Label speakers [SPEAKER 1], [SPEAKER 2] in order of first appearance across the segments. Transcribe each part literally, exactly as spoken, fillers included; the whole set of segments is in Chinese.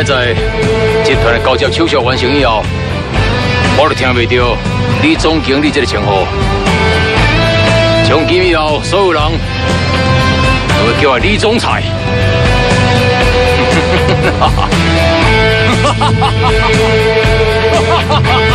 [SPEAKER 1] 明仔集团的交接手续完成以后，我就听袂到李总经理这个称呼。从今以后，所有人都会叫我李总裁。哈哈哈哈哈哈！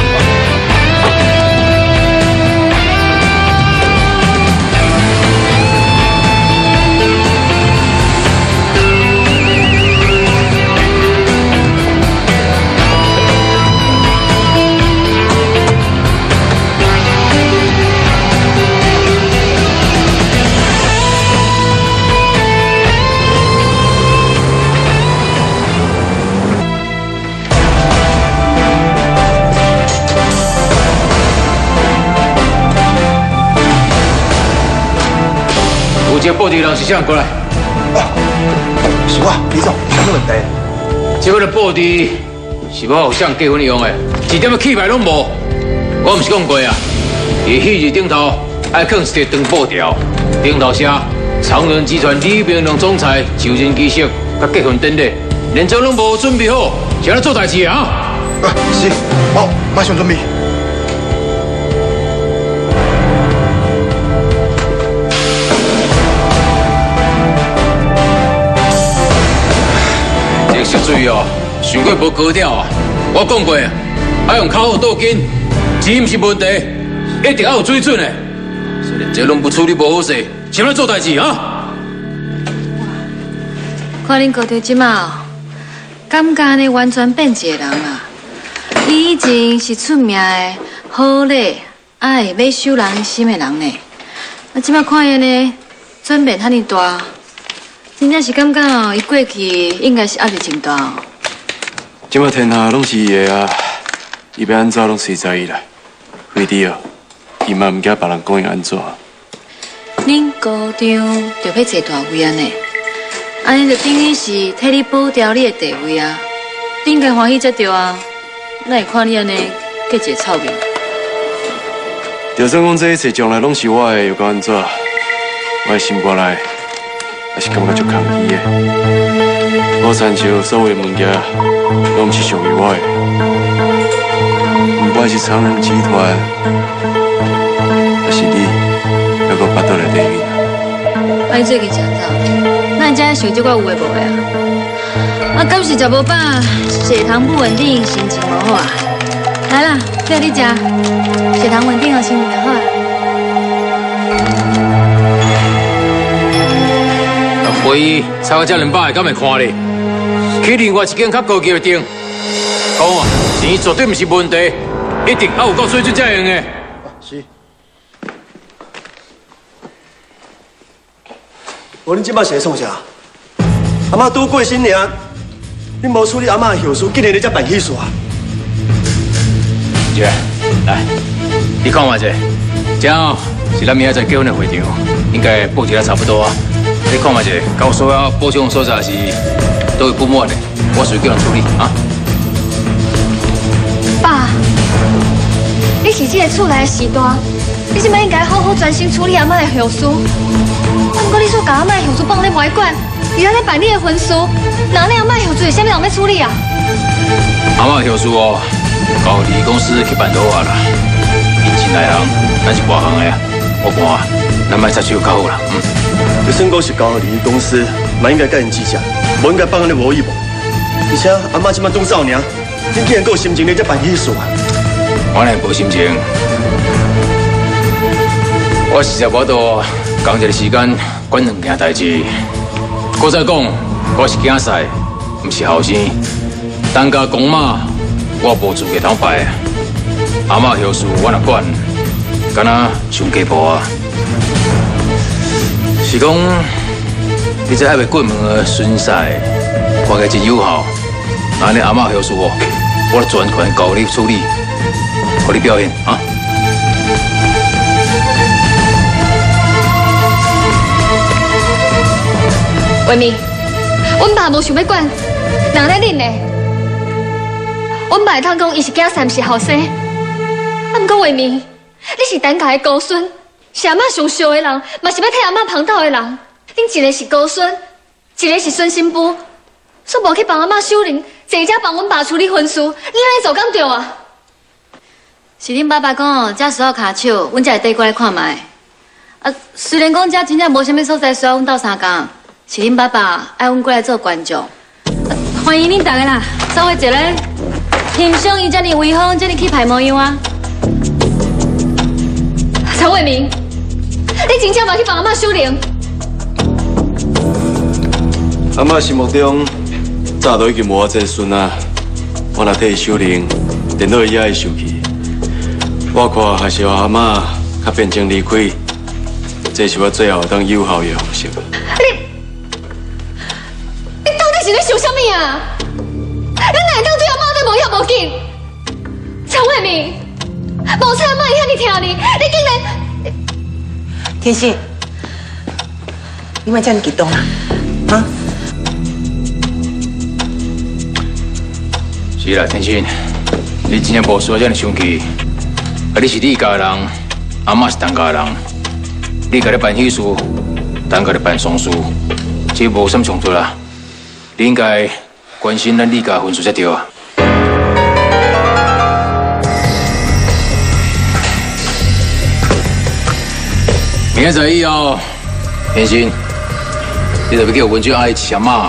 [SPEAKER 1] 这报题人是啥人过来？
[SPEAKER 2] 啊，是我，李总，什么问题？
[SPEAKER 1] 这个报题是我后生结婚用的，一点气派拢无。我毋是讲过啊，伊迄日顶头爱放一个长布条，顶头写长荣集团李明龙总裁就任仪式甲结婚典礼，连这拢无准备好，是安怎做代志啊？
[SPEAKER 2] 啊，是，好，马上准备。 色水哦，想过无高调啊！我讲过，爱用口好倒紧，钱毋是问题，一定要有水准的。虽然这拢不处理无好势，是安怎做代志啊？
[SPEAKER 3] 看恁高头即马，感觉呢完全变一个人啊！伊以前是出名的好礼，爱买收人心的人呢。啊，即马看伊呢，转变遐尼大。 真正是感觉哦，伊过去应该是压力真大哦。
[SPEAKER 4] 即马天下拢是伊的啊，伊要安怎拢随在伊啦。惠弟哦，伊嘛唔惊别人讲伊安怎。
[SPEAKER 3] 恁高中就要坐大位安尼，安尼就等于是替你保掉你的地位啊。你应该欢喜才对啊，哪会看你安尼过一个臭命？
[SPEAKER 4] 就算讲这一切将来拢是我的，又该安怎？我的心肝内。 还是感觉足空虚的。我参照所有的物件，拢毋是属于我的。不管是长荣集团，还是你，还阁巴肚内底面。
[SPEAKER 3] 啊，你最近食早？咱遮想这个有诶无诶啊？啊，敢是食无饱，血糖不稳定，心情无好啊？来啦，叫你食，血糖稳定后心情就好啊。
[SPEAKER 1] 会议超过这两百，敢会看你？去另外一间较高级的店，讲啊，钱绝对不是问题，一定要有够水准才用的。
[SPEAKER 2] 是。我恁即摆是在创啥？阿嬷拄过新年，恁无处理阿嬷的后事，竟然咧才办喜事啊！
[SPEAKER 1] 姐，来，你看嘛者，这哦是咱明仔载结婚的会场，应该布置得差不多啊。 你看嘛者，甲我所有补充所在是都有不满的，我随叫人处理啊。
[SPEAKER 5] 爸，你是这个厝内的士大，你即摆应该好好专心处理阿嬷的后事。啊，不过你说把阿嬷的后事放咧外管，而且咧办你的婚事，那你阿嬷的后事是啥物人要处理啊？
[SPEAKER 1] 阿嬷的后事哦，交礼仪公司去办就好啦。因进来人，咱是外行的啊，我看咱莫插手较好啦，嗯。
[SPEAKER 2] 就算讲是交予礼仪公司，嘛应该甲因记下，无应该放安尼无义务。而且阿嬷即摆拄走尔，恁竟然还有心情咧才办喜事啊！
[SPEAKER 1] 我哪无心情？我实在无多讲一个时间管两件代志。搁再讲，我是囝婿，毋是后生。当家公妈，我无资格通摆。阿嬷后事我若管，敢若上家婆啊。 是讲，你这还未过门的孙婿，看起来真友好。那你阿嬷后事哦，我全权交你处理，给你表现啊！
[SPEAKER 5] 维明，阮爸无想要管，人咧恁嘞。阮爸会通讲伊是囝婿，毋是后生。啊，毋过维明，你是单家的孤孙。 是阿嬷上烧的人，嘛是要替阿嬷旁倒的人。恁一个是孤孙，一个是孙新妇，煞无去帮阿嬷守灵， 坐遮帮阮爸处理婚事，你安尼做敢对啊？
[SPEAKER 3] 是恁爸爸讲哦，遮需要骹手，阮才会缀过来看卖。啊，虽然讲遮真正无啥物所在需要阮斗相共，是恁爸爸爱阮过来做观众。啊、欢迎恁大家啦，稍微坐咧。欣赏伊遮尔威风、遮尔气派模样啊！
[SPEAKER 5] 陈伟明，你真正嘛去帮阿嬷修灵？
[SPEAKER 4] 阿嬷心目中早都已经无我这孙啊，我若替伊修灵，电脑伊也会受气。我看还是让阿嬷较变成离开，这是我最后当有效的方式。
[SPEAKER 5] 你，你到底是咧想啥物啊？你哪会当对阿嬷对无遐无紧？陈伟明，无错，阿嬷伊遐尼疼你，你竟然……
[SPEAKER 6] 天心，你莫这么激动啦，啊？
[SPEAKER 2] 是啦，天心，你真正无需要这么生气。啊，你是你家人，阿嬷是陈家人，你家咧办喜事，陈家咧办丧事，这无什么冲突啦。你应该关心咱李家婚事才对啊。明仔载以后，天心，你特别叫文娟阿姨吃阿嬷。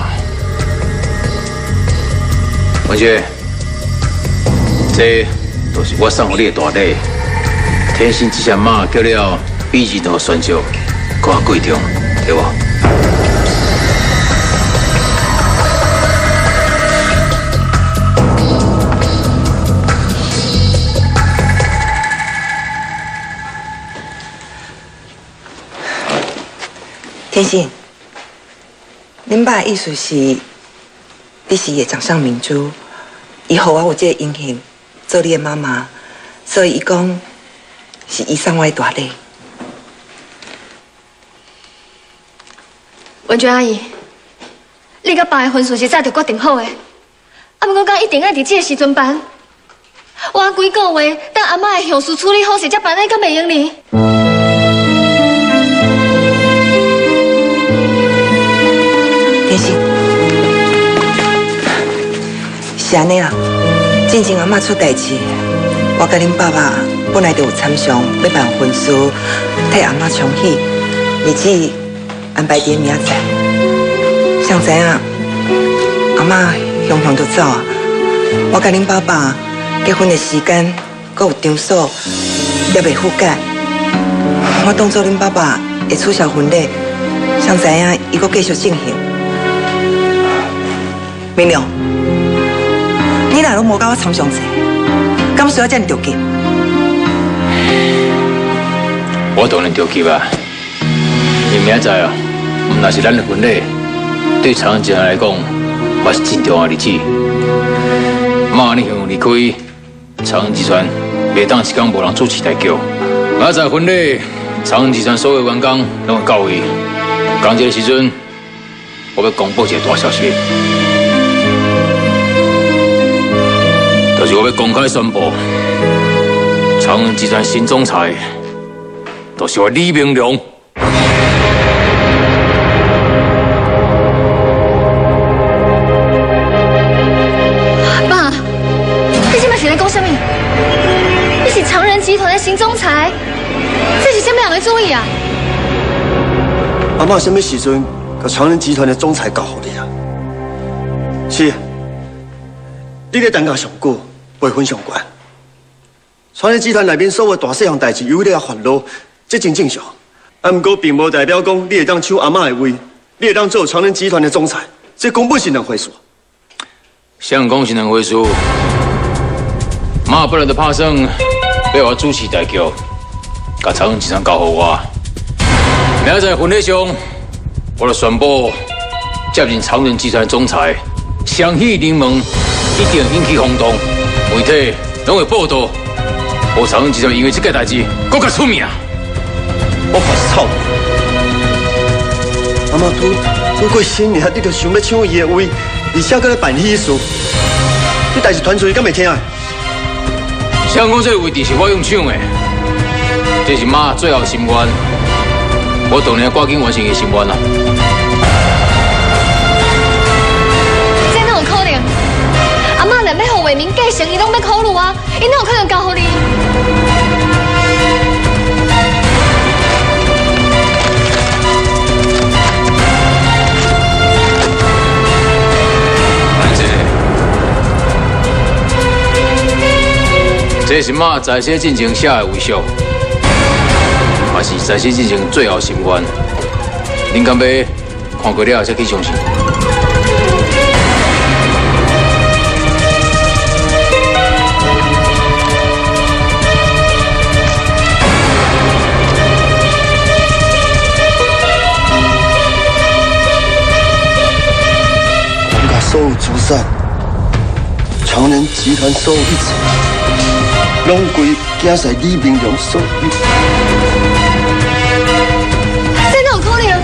[SPEAKER 2] 文娟，这都是我送给你的大礼。天心这只马叫了比日头选择，搁较贵重，对无？
[SPEAKER 6] 天心，恁爸的意思是，你是会掌上明珠，以后我有这个荣幸做你的妈妈，所以伊讲是伊送我的大礼。
[SPEAKER 5] 文娟阿姨，你甲爸的婚事是早就决定好的，啊，不过讲一定要伫这个时阵办。我几个月等阿嬷的后事处理好势，才办，那敢袂用呢？
[SPEAKER 6] 天心，是安尼啊。进前阿嬷出代志，我甲恁爸爸本来就有参详要办婚事，替阿嬷冲喜，日子安排伫明仔载。谁知影阿嬷雄雄就走啊！我甲恁爸爸结婚的时间，阁有场所，也袂覆盖。我当作恁爸爸会取消婚礼，谁知影伊阁继续进行。明亮，你哪拢无甲我参详者，敢需要这么着急？
[SPEAKER 2] 我当然着急啊！因明仔载啊，毋那是咱的婚礼，对长安集团来讲，嘛是真重要的日子。妈安尼向离开，长安集团袂当一天无人主持大局。明仔载婚礼，长安集团所有员工拢会到位。讲这个时阵，我要公布一个大消息。就是我要公开宣布，长安集团新总裁，就是我李明良。
[SPEAKER 5] 爸，你现在是在讲什么？你是长仁集团的新总裁，这是什么样的主意啊？
[SPEAKER 7] 阿嬷什么时阵甲长仁集团的总裁交互你啊？是，你咧单价上久。辈分上悬，长仁集团内面所有大细项代志由你来烦恼，这真正常。啊，不过并无代表讲你会当抢阿嬷的位，你会当做长仁集团的总裁，这根本是两回事。
[SPEAKER 2] 想讲是两回事，妈本来就打算要我主持大局，甲长仁集团交互我。明仔载婚礼上，我就宣布接任长仁集团总裁，双喜临门，一定引起轰动。媒体拢会报道，我长荣集团因为这个代志，更加出名。
[SPEAKER 7] 我看是臭。阿嬷拄拄过新年，你就想要抢伊的位，而且搁咧办喜事，这代志传出去，敢袂听啊？
[SPEAKER 2] 想讲这个位置是我用抢的，这是妈最后心愿，我当然赶紧完成伊心愿啦。
[SPEAKER 5] 这哪有可能？ 民继承，伊拢要考虑啊，伊哪有可能交予你？
[SPEAKER 1] 这是妈在世进程写的遗书，也是在世进程最后心愿。恁敢要看过了才去相信？
[SPEAKER 7] 把所有资产，长人集团所有一切。 拢归囝婿李明良所有。
[SPEAKER 5] 这哪有可能？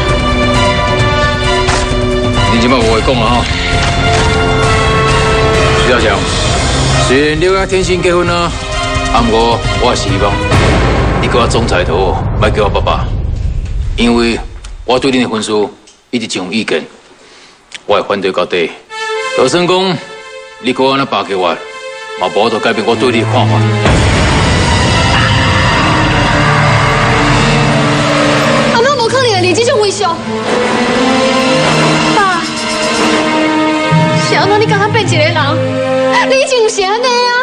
[SPEAKER 1] 你即摆无话讲了哈。徐小强，虽然你甲天心结婚啊，啊，不过我也希望你叫我总裁头，莫叫我爸爸，因为我对恁的婚事一直真有意见，我会反对到底。就算讲你叫我安那巴结我。 嘛，无就改变我对你的看法。
[SPEAKER 5] 阿妈无可能会立这种威胁。爸，是安怎你敢若变一个人？你真是安尼啊？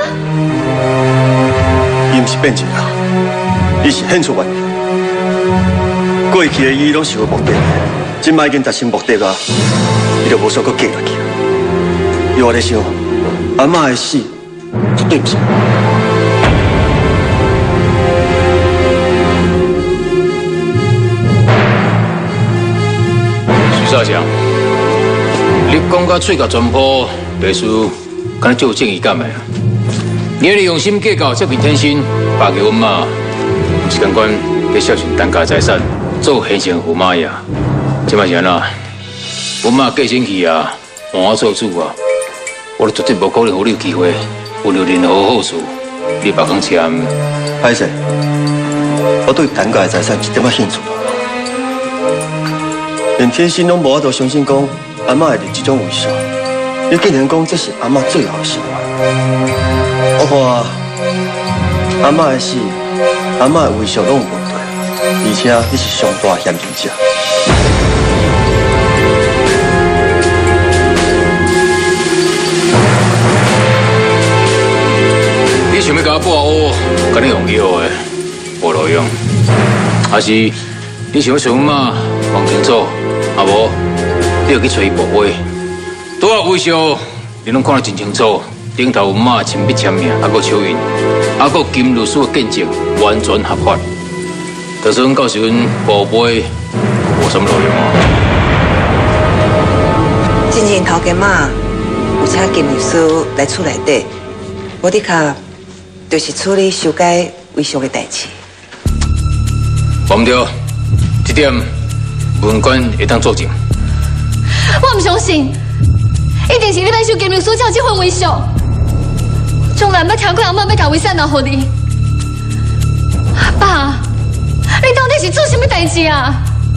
[SPEAKER 7] 伊毋是变一个人，伊是现出原形。过去的伊拢是有目的，今摆已经达成目的啊，伊就无想搁继落去。伊我咧想，阿嬷的死。 绝对不是。
[SPEAKER 1] 徐少强，你讲到嘴角全破，类似敢就有正义感的啊？你利用心计较这片天心，巴结阮妈，不是感官给孝顺单家财产，做现成驸马呀？这摆是安怎？阮妈过身去啊，换我做主啊，我绝对无可能给你有机会。 有了任何好处，你别讲签。
[SPEAKER 7] 歹势，我对单家的财产一点仔兴趣都无，连天心拢无法度相信讲阿嬷会立这种威胁。你竟然讲这是阿嬷最后的心愿，我看阿嬷的死，阿嬷的威胁拢有问题，而且你是上大嫌疑者。
[SPEAKER 1] 你想要甲我报恶，甲你用药的，无路用；还是你想要想妈讲清楚，啊无，你要去找伊报话。拄啊微笑，你拢看得真清楚，顶头有妈亲笔签名，啊个手印，啊个金律师的见证，完全合法。就算到时阵报杯，无什么路用啊。
[SPEAKER 6] 进前头家妈有请金律师来厝内底，我的确。 就是处理修改遗书的代志。
[SPEAKER 1] 忘唔掉，这点文官会当作证。
[SPEAKER 5] 我唔相信，一定是你买收金律师叫这份遗书，从来要挑过阿妈要甲遗产拿互你。爸，你到底是做什么代志啊？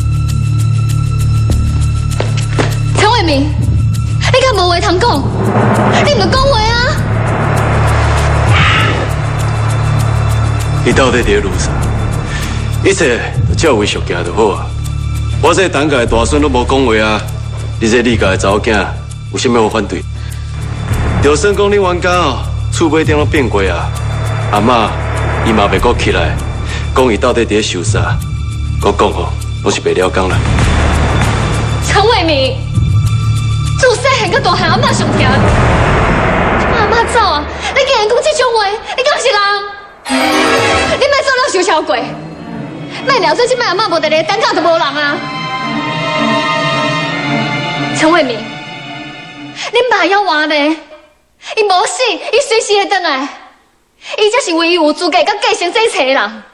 [SPEAKER 5] 陈伟明，你敢无话通讲？你唔讲话啊？
[SPEAKER 4] 你到底伫咧路上？一切照为熟行就好啊！我这当家的大孙都无讲话啊！你这李家的查某囝有啥物好反对？就算讲你冤家哦，厝尾顶拢变过啊！阿嬷伊嘛袂阁起来，讲伊到底伫咧受啥？我讲吼，拢是袂了讲啦。
[SPEAKER 5] 陈伟明，自细汉到大汉，阿嬷上听。阿嬷走啊！你竟然讲这种话，你敢是人？ 你莫做了小小鬼，莫了做即摆阿嬷无伫咧，等下就无人啊！陈伟明，恁爸要活咧，伊无死，伊随时会转来，伊才是唯一有资格甲继承这一切的人。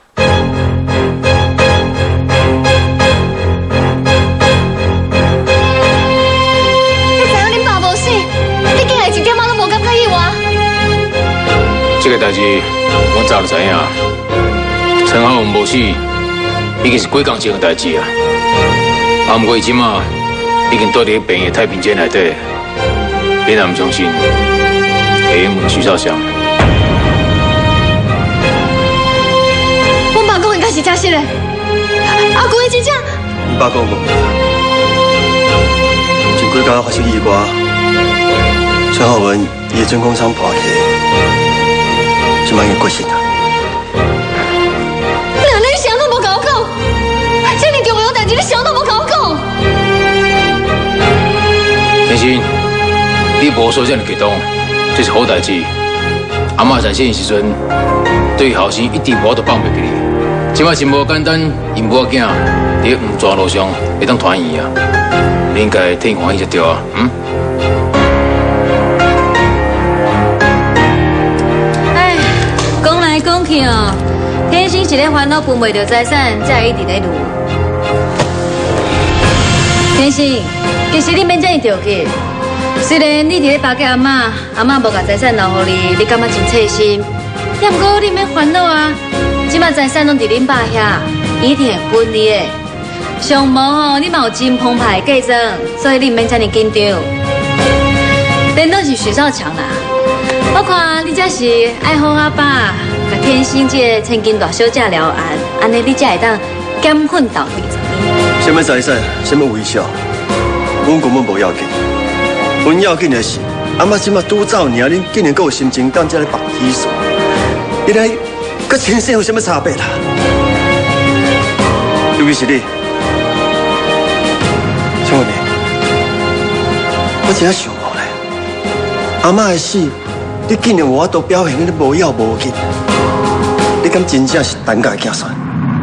[SPEAKER 5] 你知影恁爸无死，你竟然一点仔都无感觉意外？
[SPEAKER 1] 这个代志我早就知影。 陈浩文无死，已经是几工前的代志啊！啊，不过伊即马已经住伫病院太平间内底，你若唔相信， 会用问徐少祥。
[SPEAKER 5] 阮爸讲应该是真实的，阿公的真正。
[SPEAKER 7] 阮爸讲无，前几工发生意外，陈浩文伊的真空舱破去，即摆已过身啦。
[SPEAKER 5] 那你啥都无甲我讲，这么重要代志你啥都无甲我讲。
[SPEAKER 1] 天心，你无说这么激动，这是好代志。阿嬷在世的时阵，对后生一直无都放袂记你。即摆真无简单，因母仔囝伫黄泉路上会当团圆啊！你应该替欢喜才对啊，嗯？
[SPEAKER 3] 哎，讲来讲去哦，天心是咧烦恼分袂到财产，才会一直咧撸。天心，其实你免这么着急。虽然你伫咧巴结阿嬷，阿嬷无甲财产留予你，你感觉真刺心。也毋过你免烦恼啊，即摆财产拢伫恁爸遐，一定会分你的。上无吼，你嘛有真澎湃的嫁妆，所以你免这么紧张。连都是徐少强啦，我看你这是爱好阿爸，甲天心这个千金大小姐了案，安尼你才会当减困到二十年。
[SPEAKER 7] 什么财产，什么微笑，阮根本无要紧。阮要紧的是，阿妈即马拄走尔，恁竟然阁有心情当遮咧放稀数，你来甲前生有什么差别啦？尤其是你，小妹妹，我真想无咧，阿妈的死，你竟然有法度表现你无要无紧，你敢真正是单家的子孙？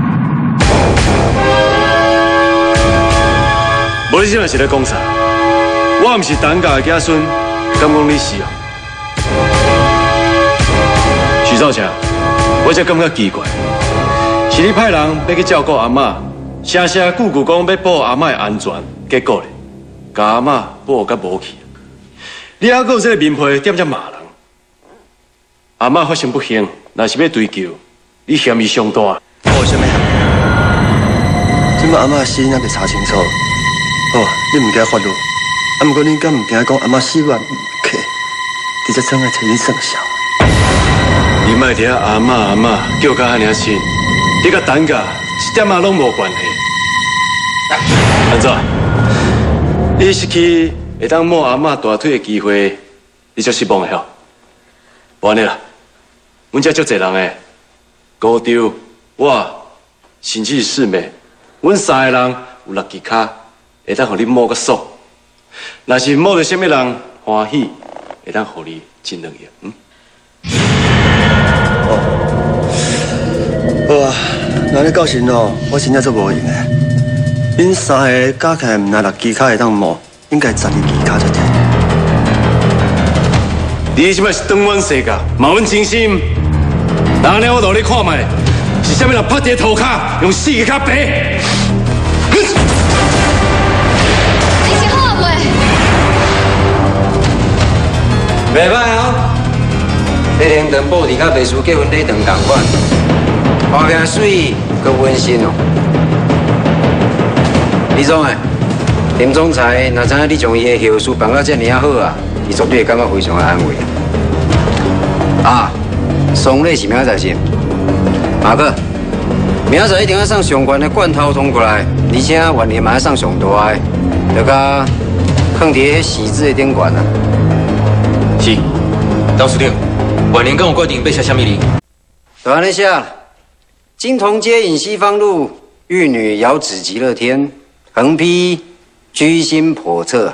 [SPEAKER 7] 无你即摆是咧讲啥？我毋是陈家的子孙，敢讲你是哦？徐少强，我才感觉奇怪，是你派人要去照顾阿嬷，声声句句讲要保阿嬷的安全，结果咧，甲阿嬷保甲无去。你还阁有这个面皮点遮骂人？阿嬷发生不幸，若是要追究，你嫌伊上大。为什么？即摆阿嬷死因还未查清楚。好，你唔惊发怒。啊，不过你敢唔惊讲阿妈死完唔客，你这真爱找你算账。你莫伫遐阿妈阿妈叫甲遐尔亲，你甲陈家一点仔拢无关系。安怎？你失去会当摸阿妈大腿的机会，你就失望的吼？无安尼啦，阮遮足侪人诶，高潮、我，甚至是四妹，阮三个人有六支骹，会当互你摸个爽。若是摸到什么人欢喜，会当互你真两样，嗯？哦，好啊，那你到时哦，我真正做无用的。恁三个加起来，毋若六支骹会当摸，应该十二支骹才对。你即摆是当阮世界，骂阮真心。那呢，我落你看卖，是啥物人拍伫涂骹，用四个骹白？
[SPEAKER 8] 袂歹哦，你连长布置甲秘书结婚礼堂同款，看起来水阁温馨哦。李总诶，林总裁若知影你将伊的后事办到遮尔啊好啊，伊绝对会感觉非常的安慰。啊，丧礼是明仔载先，马哥，明仔载一定要送上悬的罐头通过来，而且晚年嘛要送上大的，就甲放伫迄喜字的顶悬啊。
[SPEAKER 2] 是，老司令，晚年跟我规定要写什么哩？
[SPEAKER 8] 就安尼写啦。金童街饮西方路，玉女遥指极乐天，横批居心叵测。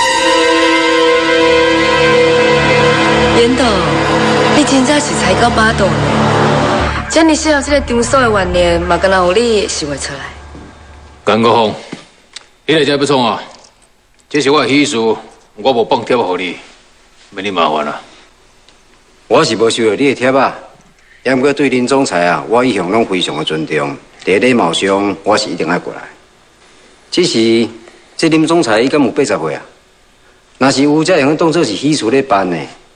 [SPEAKER 9] 严董，你真正是才到巴肚呢。这么适合这个场所的晚年，嘛敢若有你想会出来。
[SPEAKER 1] 甘国峰，你来这要创啊？这是我的喜事，我无放贴互你。免你麻烦啦。
[SPEAKER 8] 我是无收到你的贴啊，也毋过对林总裁啊，我一向拢非常的尊重。在礼貌上，我是一定爱过来。只是这林总裁伊敢有八十岁啊？若是有，才会当做是喜事咧办呢。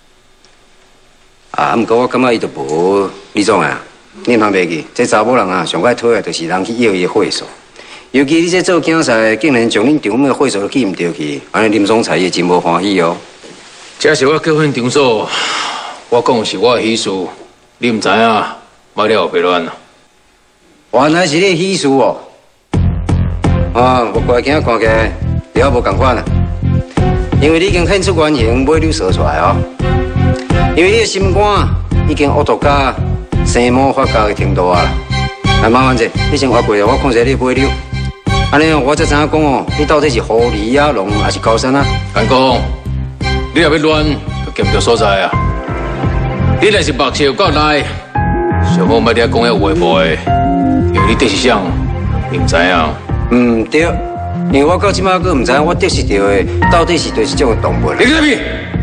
[SPEAKER 8] 啊，毋过我感觉伊都无李总啊，你通袂记，这查某人啊，上爱讨厌就是人去要伊的会所。尤其你这做竞赛，竟然将恁场面的会所都记唔着去，安尼林总裁也真无欢喜哦。
[SPEAKER 1] 这是我结婚场所，我讲的是我的喜事，你唔知影，莫了别乱啊。
[SPEAKER 8] 原来是你喜事哦。啊，我外景看起来了无共款啊，因为你已经献出原形，尾流说出来哦。因为你的心肝已经恶毒到生魔发酵的程度啊。来，麻烦者，你先划过来，我看一下你的尾流。安尼我才知影讲哦，你到底是狐狸啊、龙还是高山啊？
[SPEAKER 1] 干公，你若要乱，就见唔到所在啊。你若是目色有够赖，上好莫你讲遐话无的，因为你得是啥，你唔知影。
[SPEAKER 8] 嗯对，因为我到即马阁唔知影我得是到的到底是对一种动物。
[SPEAKER 1] 你个屁！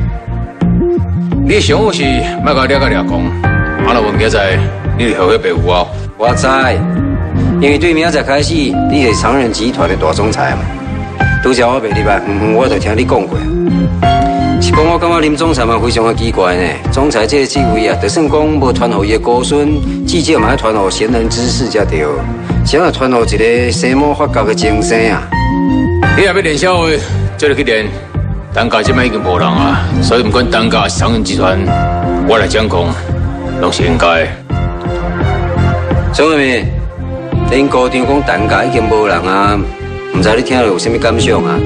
[SPEAKER 1] 你上好是莫甲了甲了讲，啊若无明仔你就后悔白有啊。
[SPEAKER 8] 我知，因为对明仔开始，你是长人集团的大总裁嘛。拄则我袂入来，嗯嗯，我就听你讲过。是讲我感觉林总裁嘛非常的奇怪呢。总裁这个职位啊，就算讲无传予伊的子孙，至少嘛要传予贤人之士才对。想要传予一个生魔发教的精神啊。
[SPEAKER 1] 你若要练小话，就得去练。单家即摆已经无人啊，所以不管单家是长人集团，我来掌控，拢是应该的。
[SPEAKER 8] 张伟明，恁高场讲单家已经无人啊，唔知你听了有啥物感想啊？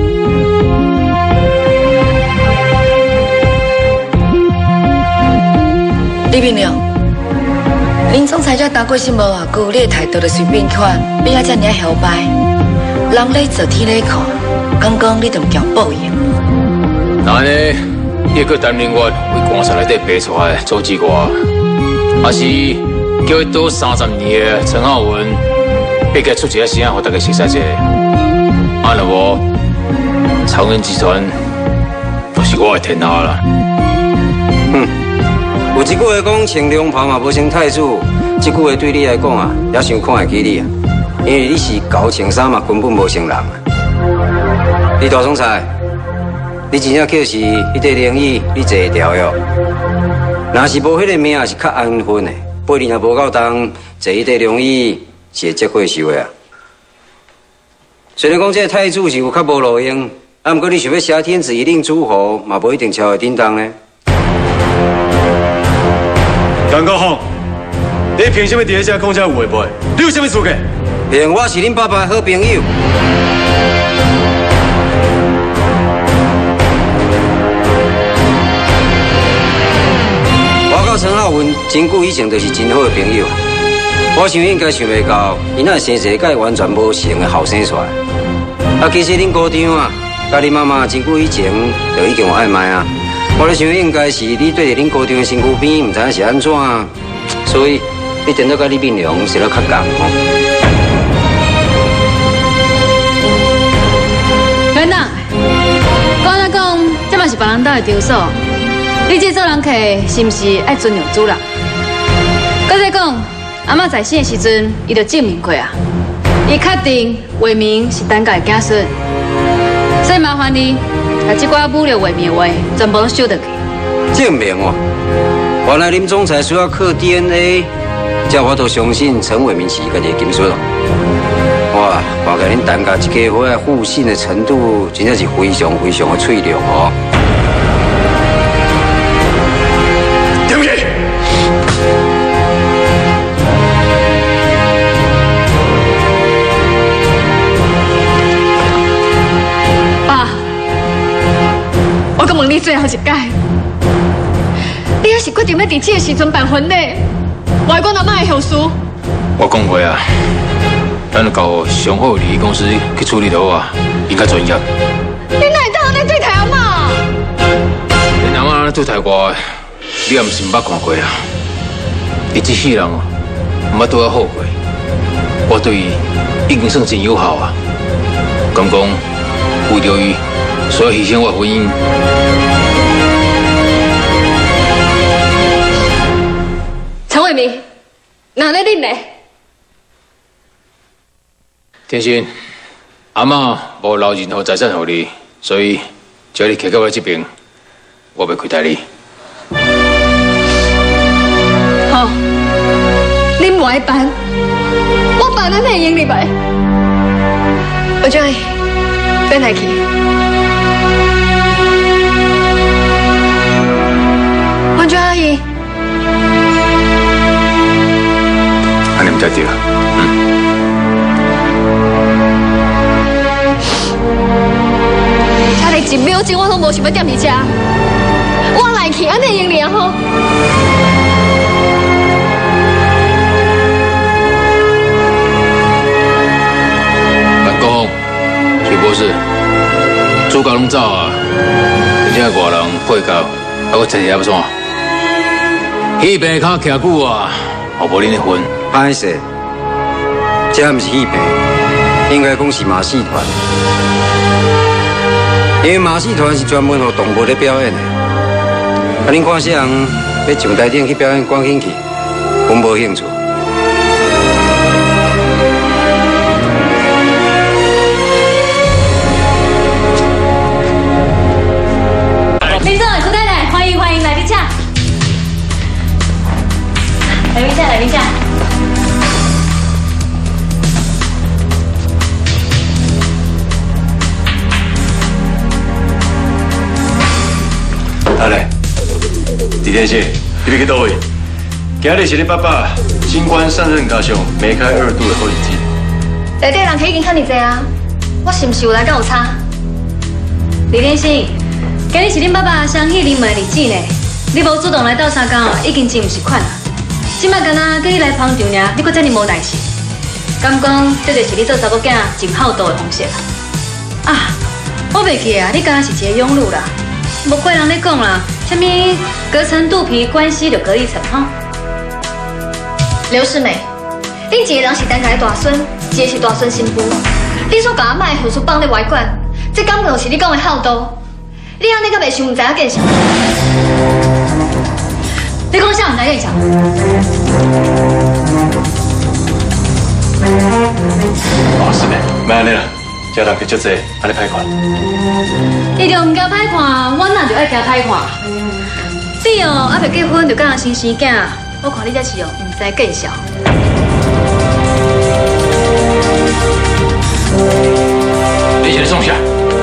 [SPEAKER 9] 李明亮，林总裁才当过是无偌久，你的态度就随便款，比遐遮尔摇摆，人咧做天咧看，刚刚你就唔叫报应。
[SPEAKER 1] 那呢，你个担任我为官场内底爬出来做几我，还是叫伊倒三十年的陈浩文，别个出一个声，互大家熟悉者。啊，若无长人集团就是我的天下啦。
[SPEAKER 8] 哼，有一句话讲，穿龙袍嘛无穿太子，这句话对你来讲啊，也伤看会起你啊，因为你是高穿衫嘛，根本无穿人啊。李大总裁。你真正叫是迄块灵椅，你坐会调哟。若是无迄个命，是较安分的。八年也无够当坐迄块灵椅，是会接过受的啊。虽然讲这个太子是有较无路用，啊，不过你想要挟天子以令诸侯，嘛无一定超会叮当呢。
[SPEAKER 4] 陈国宏，你凭什么伫遐讲这有话无？你有啥物资格？
[SPEAKER 8] 因为我是恁爸爸的好朋友。陈浩文真久以前就是真好的朋友，我想应该想袂到，伊那生一个完全无成的后生出来。啊，其实恁姑丈啊，甲恁妈妈真久以前就已经有暧昧啊。我咧想应该是你对着恁姑丈的身躯边，唔知影是安怎，所以你颠倒甲李炳良是咧较共吼。
[SPEAKER 3] 院长，我来讲，这嘛是别人家的场所。你这做人客是毋是爱尊重主人？搁再讲，阿嬷在生的时阵，伊就证明过啊，伊确定伟明是单家的子孙，所以麻烦你把这寡侮辱伟明的话全部都收倒去。
[SPEAKER 8] 证明哦，原来林总裁需要靠 D N A， 这我都相信陈伟明是家己的金孙哦。哇，看起恁单家一家伙互信的程度，真正是非常非常的脆弱哦。
[SPEAKER 5] 问你最后一届，你还是决定要伫这个时阵办婚礼，外公阿妈的后事。
[SPEAKER 1] 我讲过啊，咱交上好礼仪公司去处理就好啊，伊较专业。
[SPEAKER 5] 你哪会当安尼对待阿妈？
[SPEAKER 1] 恁阿妈安尼对待我，你也毋是毋捌看过啊。伊一世人毋捌对我好过，我对伊已经算真友好啊。敢讲为着伊，所以牺牲我婚姻。
[SPEAKER 5] 陈伟明，哪来恁呢？
[SPEAKER 1] 天心，阿嬷无留任何财产给你，所以只要你徛到我这边，我袂亏待你。
[SPEAKER 5] 好，恁不爱办，我办咱会用入来。我这样，转来去。
[SPEAKER 1] 才对。嗯。
[SPEAKER 5] 才来一秒钟，我都无想要踮伫遮，我来去安尼用了吼。
[SPEAKER 1] 办公，徐博士，主角拢走啊，而且外人配角，还佫坐遐要怎？迄边卡徛久啊，后无恁的分。
[SPEAKER 8] 歹势，这毋是戏棚，应该讲是马戏团。因为马戏团是专门予动物咧表演的。啊，恁看啥人要上台顶去表演赶紧去，阮无兴趣。
[SPEAKER 3] 林总，苏太太，欢迎欢迎来宾驾，来宾驾，来宾驾。
[SPEAKER 4] 阿来，李天信，你要去倒位？今日是你爸爸新冠上任加上梅开二度的好日子。
[SPEAKER 5] 内底人客已经遐尼济啊，我是毋是有来敢有差？
[SPEAKER 3] 李天信，今日是恁爸爸相喜临门的日子呢，你无主动来斗相共，已经真毋是款啊。即摆干那叫你来捧场尔，你阁遮尔无代志，敢讲这就是你做查某囝真好斗的方式啊？啊，我袂记啊，你敢若是一个勇女啦。无怪人咧讲啦，什么隔层肚皮，关系就隔一层哈。
[SPEAKER 5] 刘世美，恁一个人是单家大孙，一个是大孙新妇，你所甲阿妈的后厝放咧外管，这敢就是你讲的好斗？你安尼敢袂想唔知影见啥？
[SPEAKER 3] 你讲啥唔知见啥？
[SPEAKER 4] 哦，是的，莫安尼啦，这人客足济，安尼歹看。
[SPEAKER 3] 伊就唔惊歹看，我哪就爱惊歹看。你哦，还袂结婚就甲人生生囝，我看你这是哦，唔知见笑。
[SPEAKER 1] 你先送下。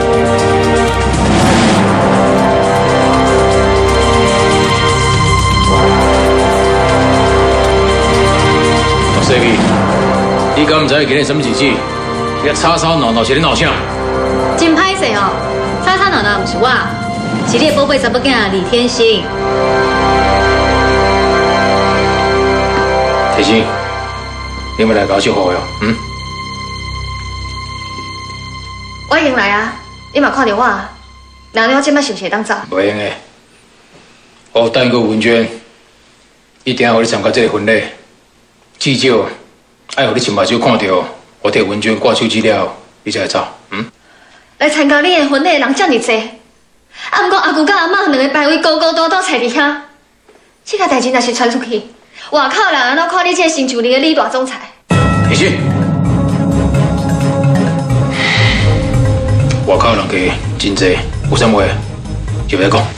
[SPEAKER 1] 大细妹，你敢唔知今日什么日子？你吵吵闹闹是咧闹啥？
[SPEAKER 3] 真歹势哦，吵吵闹闹唔是我，是你的宝贝查某囝李天心。
[SPEAKER 1] 天心，你们来搞小伙哟，嗯？
[SPEAKER 5] 我已经来啊，你嘛看到我啊，哪能我即摆是毋是会当走？
[SPEAKER 1] 袂用诶，我等个文娟，一定要互你参加这个婚礼，至少爱互你亲目睭看到我替文娟挂手机了，你才会走，嗯？
[SPEAKER 5] 来参加你的婚礼的人遮尔济，啊，毋过阿公甲阿妈两个排位高高倒倒坐伫遐，这个代志若是传出去，外口人安怎看你这个成就你的李大总裁？
[SPEAKER 1] 天心，外口人家真济，有啥话就别讲。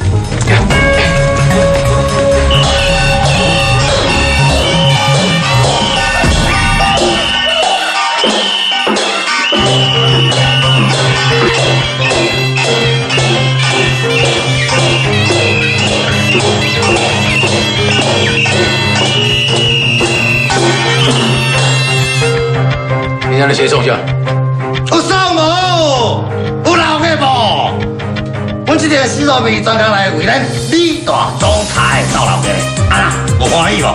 [SPEAKER 1] 你让你谁送下？
[SPEAKER 10] 有送无？有老的无？阮这个死老妹专工来为咱李大总裁斗老的，啊，无欢喜无？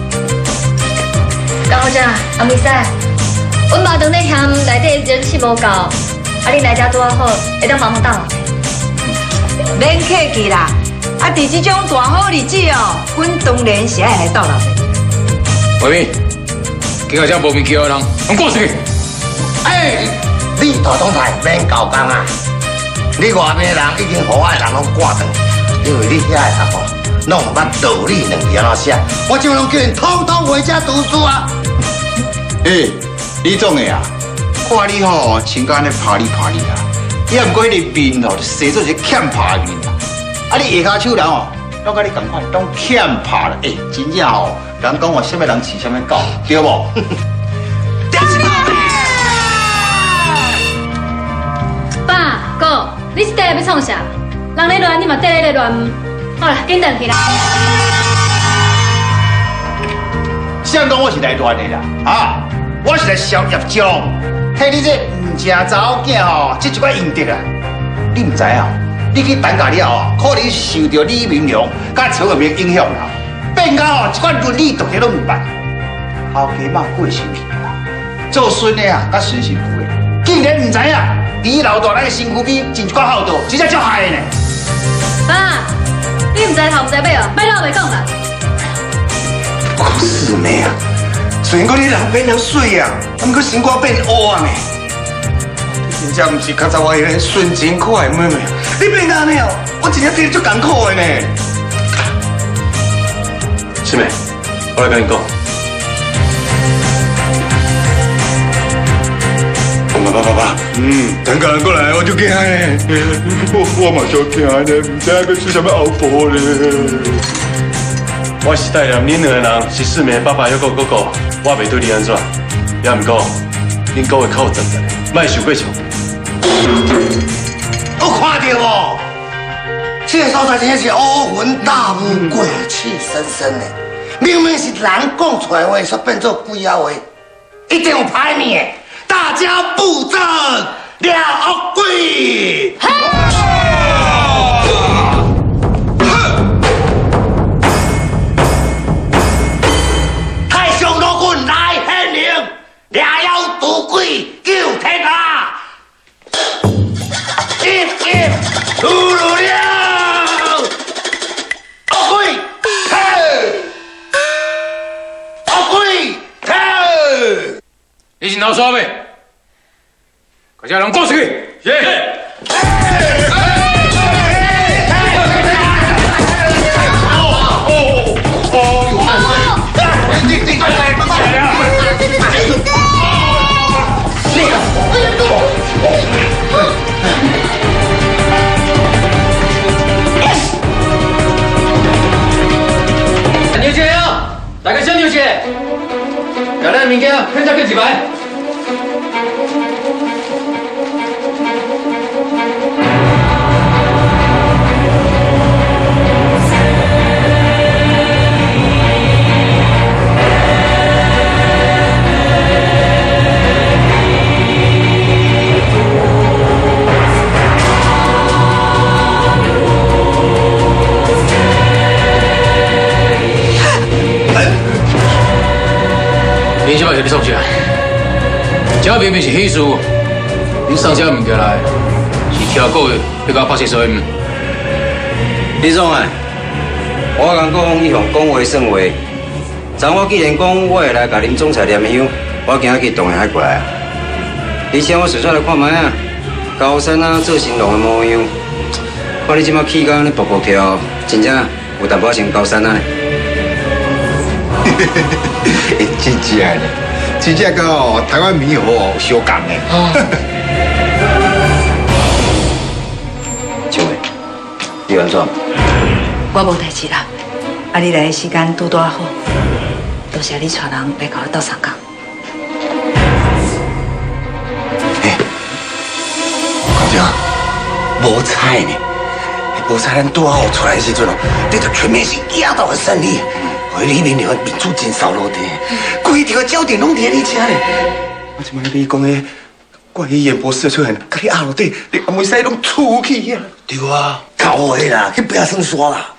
[SPEAKER 5] 江小姐，阿妹仔，阮爸当咧嫌内底人气无够，啊，恁来遮拄好，会当帮忙斗老的。
[SPEAKER 6] 免客气啦，啊，伫这种大好日子哦，阮当然是爱来斗老的。
[SPEAKER 1] 伟明，今个这无面叫的人，拢过去。
[SPEAKER 10] 哎，李大总裁免交工啊！你外面的人已经互我的人拢挂断，因为你遐的头发拢毋捌道理两字安怎写，我就拢叫人通通回家读书啊！
[SPEAKER 11] 诶，李总的啊，看你吼，穿甲安尼拍你拍你啊，也毋过迄个面吼，生做一个欠拍的面啊！啊，你下骹手人哦，拢甲你同款，拢欠拍了。诶，真正吼，人讲话，什么人饲什么狗，对无？
[SPEAKER 3] 爸、哥，你是在要创啥？人咧乱，你嘛在咧乱。好啦，紧等去啦。
[SPEAKER 10] 啥
[SPEAKER 11] 想讲我是来乱的啦，啊，我是来消业障，替你这唔正查某囝吼，这一块阴德啊，你唔知啊？你去等价了后，可能受到李明良甲曹永明影响啦，变到吼一款伦理道德都唔捌，后家嘛过身去啦，做孙的啊，甲孙媳妇的，竟然唔知影，伊老大咱的身躯比真一寡好道，真正足害的呢。
[SPEAKER 3] 爸，你唔知头唔知尾哦，别老袂讲啦。
[SPEAKER 10] 可是妹啊，虽然讲你人变了水啊，不过身躯变乌啊妹。真正不是较早我迄个纯情可爱妹妹，你变安尼哦，我真正替你足艰苦的呢。
[SPEAKER 4] 师妹，我来跟你讲。爸爸爸爸，嗯，等个人过来，我就惊嘞。我我嘛就惊嘞，唔知佢出什么后果咧。我是带念恁两个人是四妹爸爸还有哥哥，我袂对你安怎，也毋过恁各位较有责任，莫受过伤。
[SPEAKER 10] 我看到哦，这个所在真是乌云大雾，鬼气森森的。明明是人讲出来话，却变做鬼话，一定有歹命。大家布阵了鬼！太上老君来显灵，掠妖渡鬼救天下。一一出入了，恶鬼退，恶鬼退。
[SPEAKER 2] 你是闹啥呗？把这人赶出去！是。
[SPEAKER 12] 牛姐啊，来个小牛姐，把咱物件骗下去一摆。
[SPEAKER 2] 你即摆是你创啥？这明明是喜事，你送这物件来，是听讲的，要甲拍摄所以唔？
[SPEAKER 8] 李总啊，我讲讲伊向讲话算话，昨我既然讲我会来甲林总裁念香，我今日当然爱过来啊。而且我顺续来看卖啊，高山啊做新郎的模样，看你即摆气甲安尼卜卜跳，真正有淡薄像高山啊。
[SPEAKER 11] 真正嘞，真正跟哦台湾猕猴哦相共的。
[SPEAKER 8] 秋妹，你安怎？
[SPEAKER 9] 我无代志啦，啊，你来的时间拄拄好，多谢你带人来甲我斗相共。
[SPEAKER 10] 哎，馆长，无彩呢，无彩咱拄好出来的时阵哦，你就全面是压倒的胜利。而李明良民主真扫落地，规条焦点拢伫你遮咧。我即摆你讲的怪异演播室出现，甲你压落地，你阿妹婿拢出去啊！对啊，够的啦，去不要生耍啦。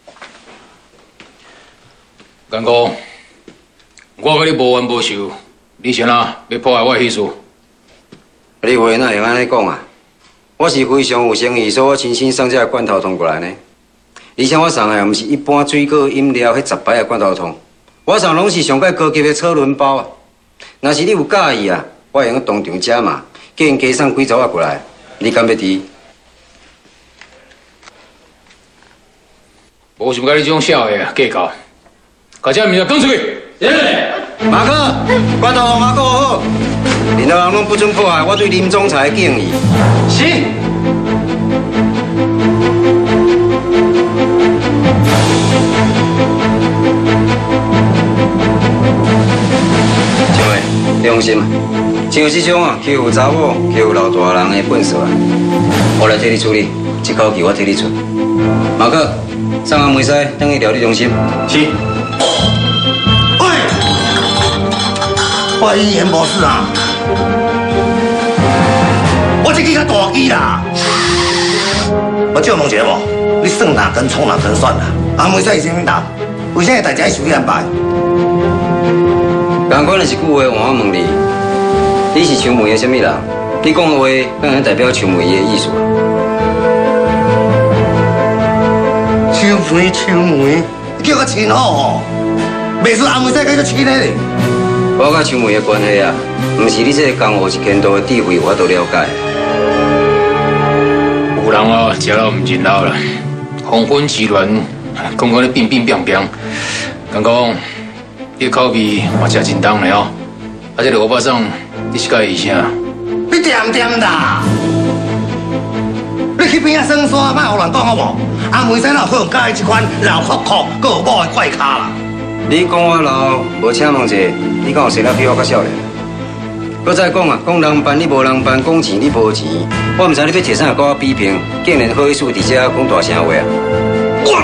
[SPEAKER 2] 干哥，我甲你无冤无仇，你是哪要破坏我的意思？
[SPEAKER 8] 你话哪会安尼讲啊？我是非常有诚意，所以我亲身送这罐头汤过来呢。而且我送的唔是一般水果饮料迄十排的罐头汤，我送拢是上界高级的车轮包啊。若是你有介意啊，我会用当场加码，叫因加送几组啊过来。你敢要提？
[SPEAKER 2] 无想甲你这种小的啊计较，把这物件讲出去。
[SPEAKER 8] 马克，罐头汤马克好，任何人拢不准破坏我对林总裁的敬意。是。你放心，像这种啊欺负查某、欺负老大人的本事啊，我来替你处理，这口气我替你出。马克，送阿梅西等去料理中心。是。
[SPEAKER 10] 喂， 我一言无事啊，我这个较大机啦。我借问一下无，你算哪根冲哪根算啦？阿妹仔是啥物人？为啥大家受你安排？
[SPEAKER 8] 共款的一句话，换我问你，你是秋梅的什么人？你讲的话，敢能代表秋梅的意思？
[SPEAKER 10] 秋梅，秋梅，你叫我亲好吼，袂输阿妹仔叫做亲的咧。
[SPEAKER 8] 我甲秋梅的关系啊，唔是你这个江湖一kend道的智慧，我都了解。
[SPEAKER 2] 有人哦，食了唔真老啦，黄昏时乱，讲讲咧乒乒乓乓，讲讲你口味嘛食真重的哦。啊，这个欧巴桑，你是介意啥？
[SPEAKER 10] 你掂掂啦！你去边仔耍耍，莫胡乱讲好无？阿妹仔哪可能介意这款老酷酷、搁有某的怪咖啦？
[SPEAKER 8] 你讲我老，无请问者，你敢有生得比我较少年？搁再讲啊，讲人办你无人办，讲钱你无钱，我唔知你要摕啥甲我比拼，竟然好意思伫遮讲大声话啊！我。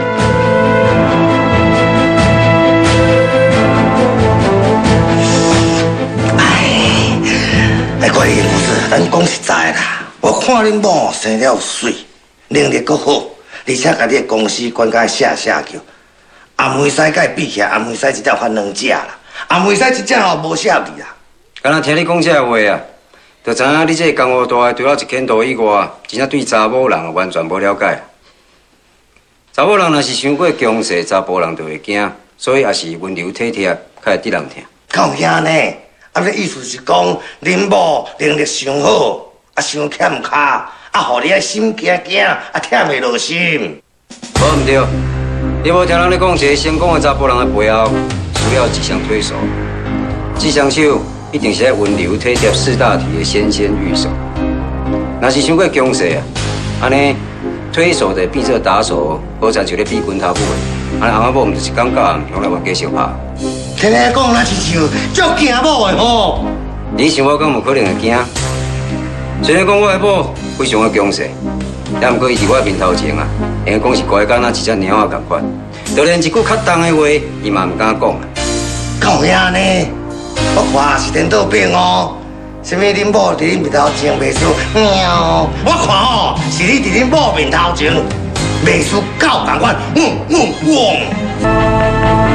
[SPEAKER 8] 哎，怪你不是，咱讲实在啦，我看恁某生了水，能力阁好，而且家己的公司管甲下下叫。阿梅西甲比起来，阿梅西一条翻两只啦，阿梅西一只哦无啥味啦。敢若听你讲这话啊，就知影你这个江湖大除了一kend道以外，真正对查某人完全无了解。查某人若是伤过强势，查甫人就会惊，所以也是温柔体贴，较会得人听。够遐呢？啊，这意思是讲，恁某能力上好，啊，伤欠卡，啊，互你啊心惊惊，啊，忝袂落心。无毋对，你无听人咧讲一个成功的查甫人的背后，除了一双推手，这双手一定是温柔体贴四大体的纤纤玉手。若是伤过强势啊，安尼推手的变做打手，好像就咧比拳头舞的，安尼翁仔某毋就是感觉向来我继续拍。听你讲，那是像足惊某的吼。你想我讲有可能会惊？虽然讲我的某非常的强势，也毋过伊伫我面头前啊，应该讲是乖敢若一只猫仔共款，就连一句较重的话，伊嘛毋敢讲。够遐呢？我看是颠倒病哦。什么恁某伫恁面头前袂输喵？我看哦，是你伫恁某面头前袂输狗共款，嗡嗡嗡。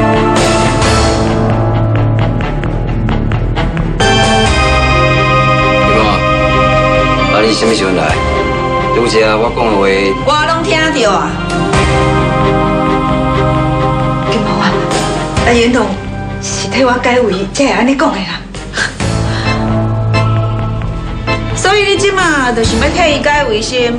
[SPEAKER 8] 啊！你什么时阵来？拄则我讲的话，
[SPEAKER 9] 我拢听到啊。金毛啊，啊袁董是替我解围，才会安尼讲的啦。所以你即马就想要替伊解围先，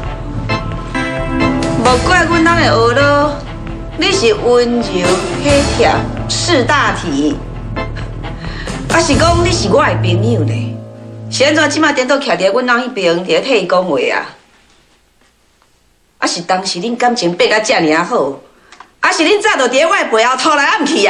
[SPEAKER 9] 无怪阮人的学咯。你是温柔体贴识大体，啊是讲你是我的朋友呢？是安怎即马颠倒徛伫阮人迄边，伫咧替伊讲话啊？啊是当时恁感情变甲遮尔啊好，啊是恁早就伫咧我的背后偷来暗去啊？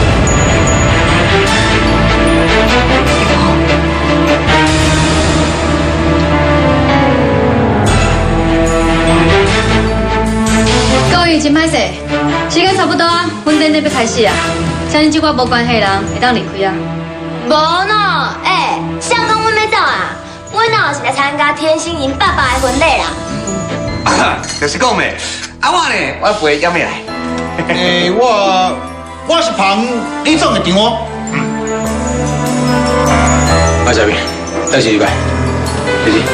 [SPEAKER 3] 各位真歹势，时间差不多啊，婚典礼要开始啊，请恁即寡无关系的人会当离开啊。
[SPEAKER 5] 无喏，哎、欸，谁讲阮要走啊？阮喏是来参加天心营爸爸的婚礼啦。
[SPEAKER 11] 啊，就是讲咩？啊我呢，我陪叶妹来。诶，我我是旁李总的场哦。嗯。
[SPEAKER 2] 啊，小平，等下礼拜，谢谢。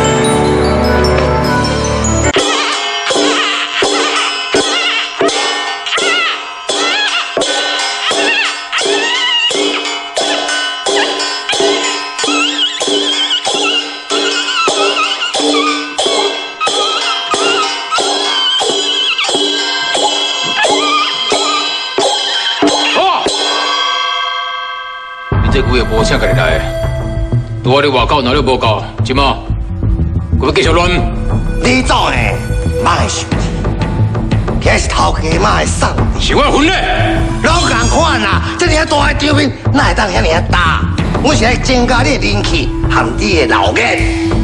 [SPEAKER 2] 这几个无请家己来的，拄我伫外口闹了无够，即马我要继续乱。
[SPEAKER 10] 你总诶，莫会生气，今是头家莫会送你。
[SPEAKER 2] 是我婚礼，
[SPEAKER 10] 拢共款啦，这尔大个场面，哪会当遐尔大？我是来增加你的人气，含你的老眼。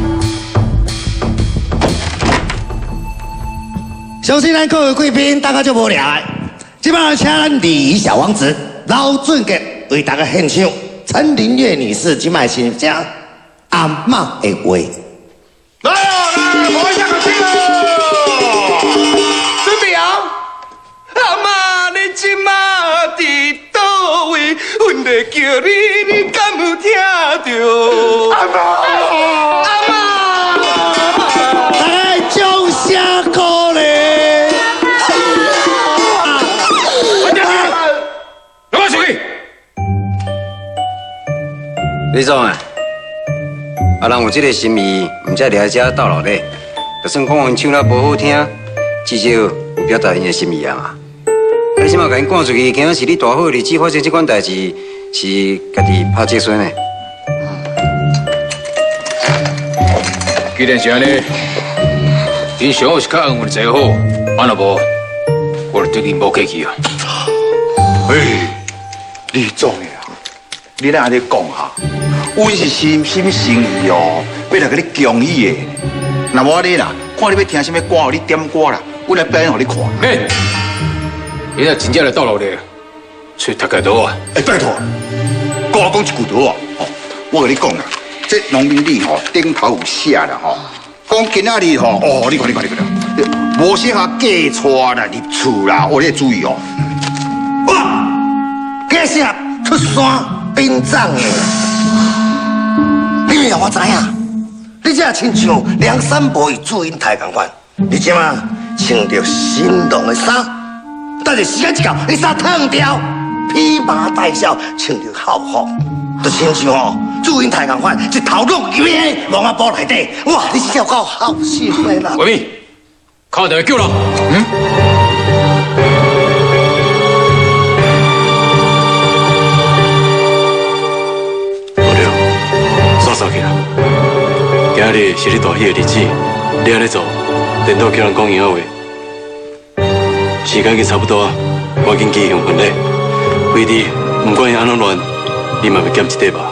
[SPEAKER 10] 相信咱各位贵宾，大家就无聊的。即摆请咱礼仪小王子老俊杰为大家献唱。 陈林月女士即卖先讲阿嬷的话。
[SPEAKER 11] 来啊来，我向个去喽！准备啊！阿嬷，你即马伫倒位？阮在叫你，你敢有听到？阿嬷，阿嬷，
[SPEAKER 10] 大家掌声鼓励。
[SPEAKER 2] 我出去。
[SPEAKER 8] 李总啊，啊人有这个心意，唔才来遮斗落咧，就算讲因唱了无好听，至少有表达因的心意啊嘛。啊，你即马甲因赶出去，惊是你大好日子发生这款代志，是家己拍这孙呢？
[SPEAKER 1] 既然是安尼，恁上好是较安稳才好，安若无，我就对恁无客气啊。
[SPEAKER 11] 嘿，李总的啊，你哪安尼讲哈？阮是心心诚意哦，要来甲你恭喜的。那我呢啦，看你要听什么歌，你点歌啦，我来表演给你看。
[SPEAKER 1] 嘿，你若真正来斗落咧，吹读个倒啊！
[SPEAKER 11] 哎，拜托，跟我讲一句倒啊！哦，我跟你讲啦，这农民历吼顶头有写啦吼，讲今仔日吼，哦，你看你看你看，无适合嫁娶啦入厝啦，哦，你要注意哦。
[SPEAKER 10] 哇，假设出山殡葬的，你让我知影，你这亲像梁山伯与祝英台同款，你即马穿着新郎的衫，等下时间一到，你衫脱掉，披麻戴孝，穿着校服，就亲像哦祝英台同款，一头拢油喺龙阿堡内底，哇，你是够好心的啦！
[SPEAKER 1] 伟明，靠电话叫人。嗯。
[SPEAKER 4] 走起啦！今日是你大喜的日子，你安尼做，颠倒叫人讲闲话。时间已经差不多啊，我紧举行婚礼。为你，不管伊安怎乱，你嘛要减一块吧。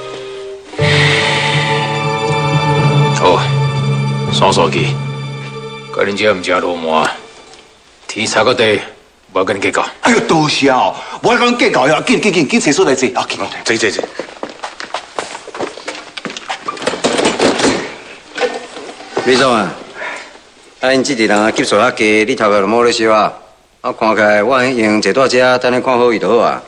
[SPEAKER 1] 好，爽爽去，甲恁遮唔食罗麻，天差个地，我跟你计较。
[SPEAKER 11] 哎呦，多谢哦！我跟你计较呀，紧紧紧紧，厕所来坐，啊，紧，坐坐坐。
[SPEAKER 8] 李总啊，啊因这个人级数较低，你头壳就摸咧烧啊！啊，看起来我用坐到遮，等你看好伊就好啊。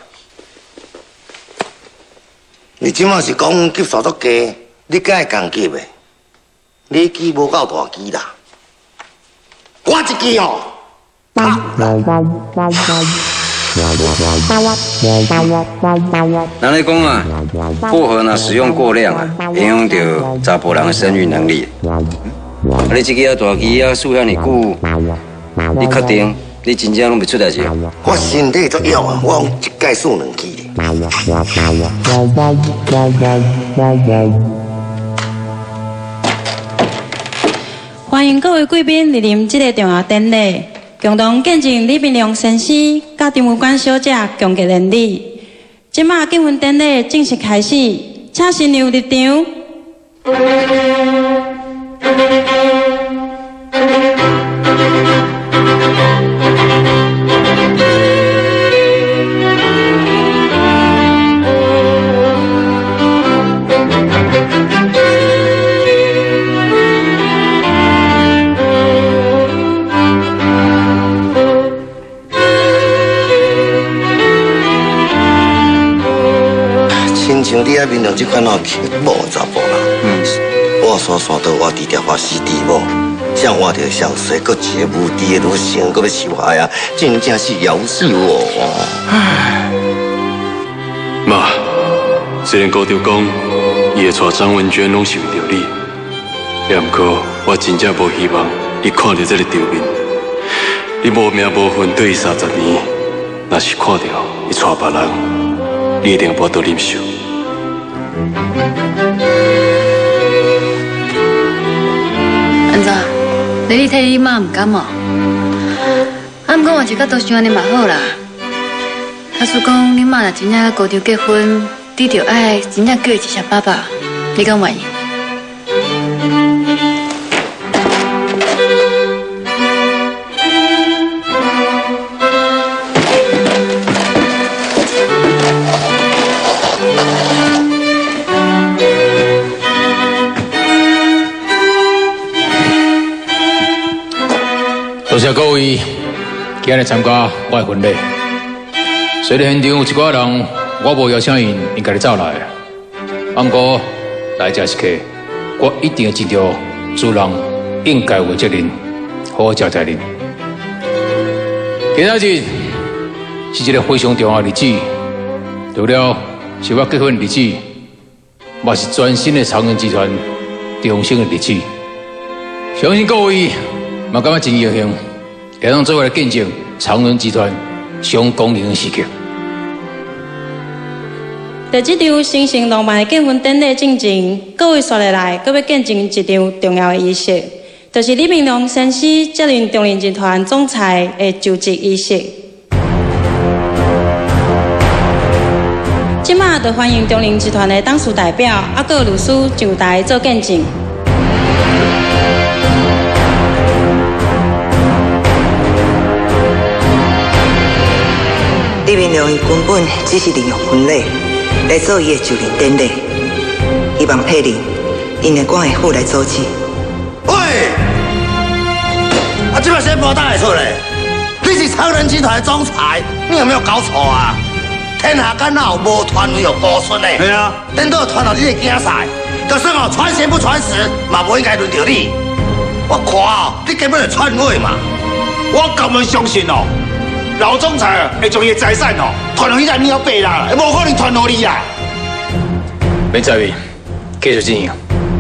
[SPEAKER 10] 你即马是讲级数足低，你敢会共级的？你机无够大机啦，我一机哦。
[SPEAKER 8] 人咧讲啊，薄荷若使用过量啊，影响到查甫人的生育能力。啊，你这个啊大机啊，数遐尼久，你确定你真正拢袂出代志？
[SPEAKER 10] 我身体足弱啊，我一届数两支咧。
[SPEAKER 13] 欢迎各位贵宾莅临这个重要典礼，共同见证李明良先生甲张文官小姐共结连理。即马结婚典礼正式开始，请新娘入场。
[SPEAKER 10] 像你遐面上这款哦，刻薄的查甫人，嗯，我山山倒我低调我死地某，像我着消息，搁一个无敌的女性，搁要受害啊，真正是夭寿哦。唉，
[SPEAKER 4] 妈，虽然高调讲，伊会带张文娟拢是为着你，也毋过我真正无希望你看到这个场面。你无名无分对伊三十年，若是看到伊带别人，你一定无得忍受。
[SPEAKER 3] 安怎？你你替你妈唔甘哦？啊，毋过换一角度想安尼嘛好啦。假使讲你妈若真正高调结婚，你着爱真正叫伊一声爸爸，你敢愿意？
[SPEAKER 1] 谢各位今日参加我的婚礼。虽然现场有一寡人我无邀请因，因家己走来，不过来者是客，我一定会尽到主人应该有的责任，好好招待恁。今仔日是一个非常重要的日子，除了是我结婚的日子，也是全新的长荣集团重生的日子。相信各位嘛感觉真荣幸，会当做我来见证长荣集团上光荣的时刻。
[SPEAKER 13] 在这场神圣浪漫的结婚典礼进前，各位刷下来，搁要见证一场重要的仪式，就是李明龙先生接任中联集团总裁的就职仪式。今麦就欢迎中联集团的董事代表，啊，搁有律师上台做见证。
[SPEAKER 6] 李明龙伊根本只是利用婚礼来做伊的就任典礼，希望佩玲因会赶会好来阻止。
[SPEAKER 10] 喂，啊，这把先无打会出来？你是长人集团的总裁，你有没有搞错啊？天下间哪有无传位有孤孙的？对啊，等到传到你的竞赛，就算哦传贤不传实，嘛无应该轮到你。我看哦，你根本就篡位嘛！
[SPEAKER 11] 我根本相信哦，老总裁会将伊的财产哦传到迄个鸟爸啦，无可能传到你啊！
[SPEAKER 1] 免在意，继续进行。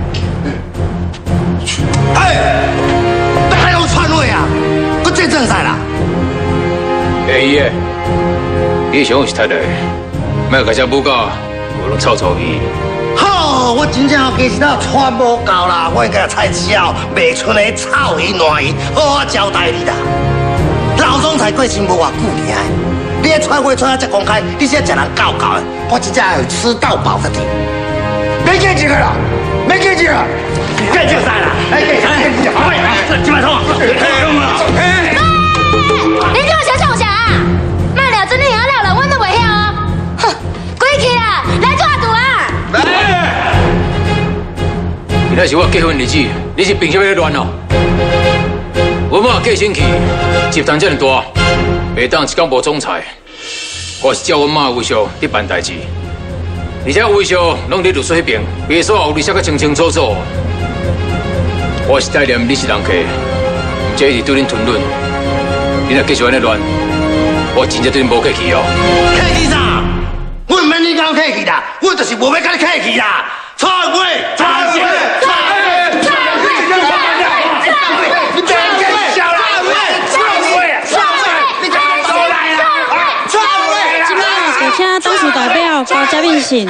[SPEAKER 10] 哎，你还有篡位啊？我见证赛啦！
[SPEAKER 1] 哎爷，你想是太累，莫甲遮母狗无拢臭臭伊。
[SPEAKER 10] 好，我真正其实啊穿无够啦，我应该菜鸟卖剩的臭鱼烂鱼，好好交代你啦。老总裁过身无偌久尔，你迄穿话穿啊遮公开，你现在食人够够的，我真正会吃到饱的甜。没见几个了，没见几个，见就散了。哎，给啥？快点，这几百通。哎，
[SPEAKER 5] 你叫我小冲啥？卖了真的要了了，我都袂晓哦。哼，鬼去啦，来抓赌啊！
[SPEAKER 1] 来，今仔是我结婚日子，你是凭什么在乱哦？我妈过身去，集团这么大，袂当一天无总裁。我是照阮妈的威胁伫办代志，而且威胁拢伫律师迄边，别说有你写个清清楚楚。我是代念你是人客，毋只是对恁吞论。你若继续安尼乱，我真正对恁无客气哦。
[SPEAKER 10] 客气啥？我唔免你讲客气啦，我就是无要甲你客气啦。篡位！篡位！篡位！篡位！你不要更小了！篡位！篡位！你赶快出来啦！篡位！
[SPEAKER 13] 有请董事代表高嘉敏信。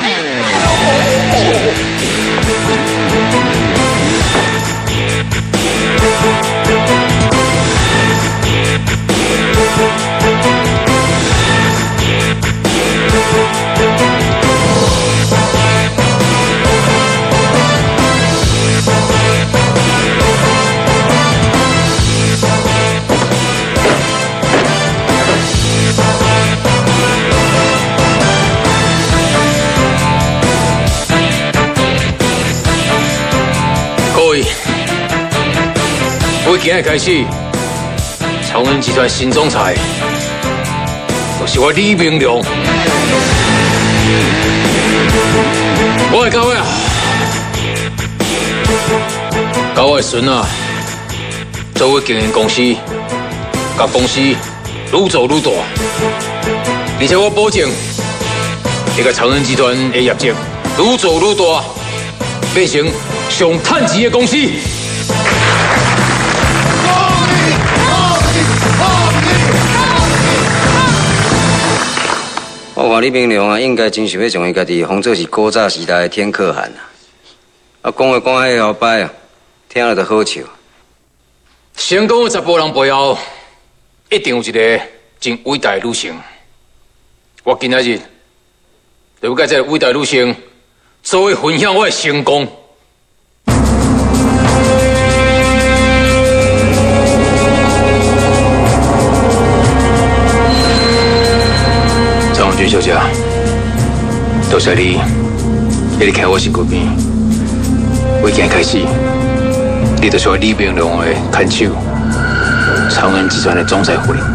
[SPEAKER 1] 各位，从今日开始，长荣集团新总裁就是我李明龙。我的各位啊，甲我的孙啊，做我经营公司，甲公司愈做愈大，而且我保证，这个长荣集团的业绩愈做愈大，变成上趁钱的公司。
[SPEAKER 8] 我看李明龙啊，应该真想要将伊家己封做是古早时代的天可汗啊！啊，讲话讲遐摇摆啊，听了就好笑。
[SPEAKER 1] 成功的十甫人背后，一定有一个真伟大的女性。我今仔日就要甲这个伟大女性作为分享我的成功。张文君小姐，多谢你，一直徛我身躯边。从今开始，你就是我李明龙的看守，
[SPEAKER 2] 长源集团的总裁夫人。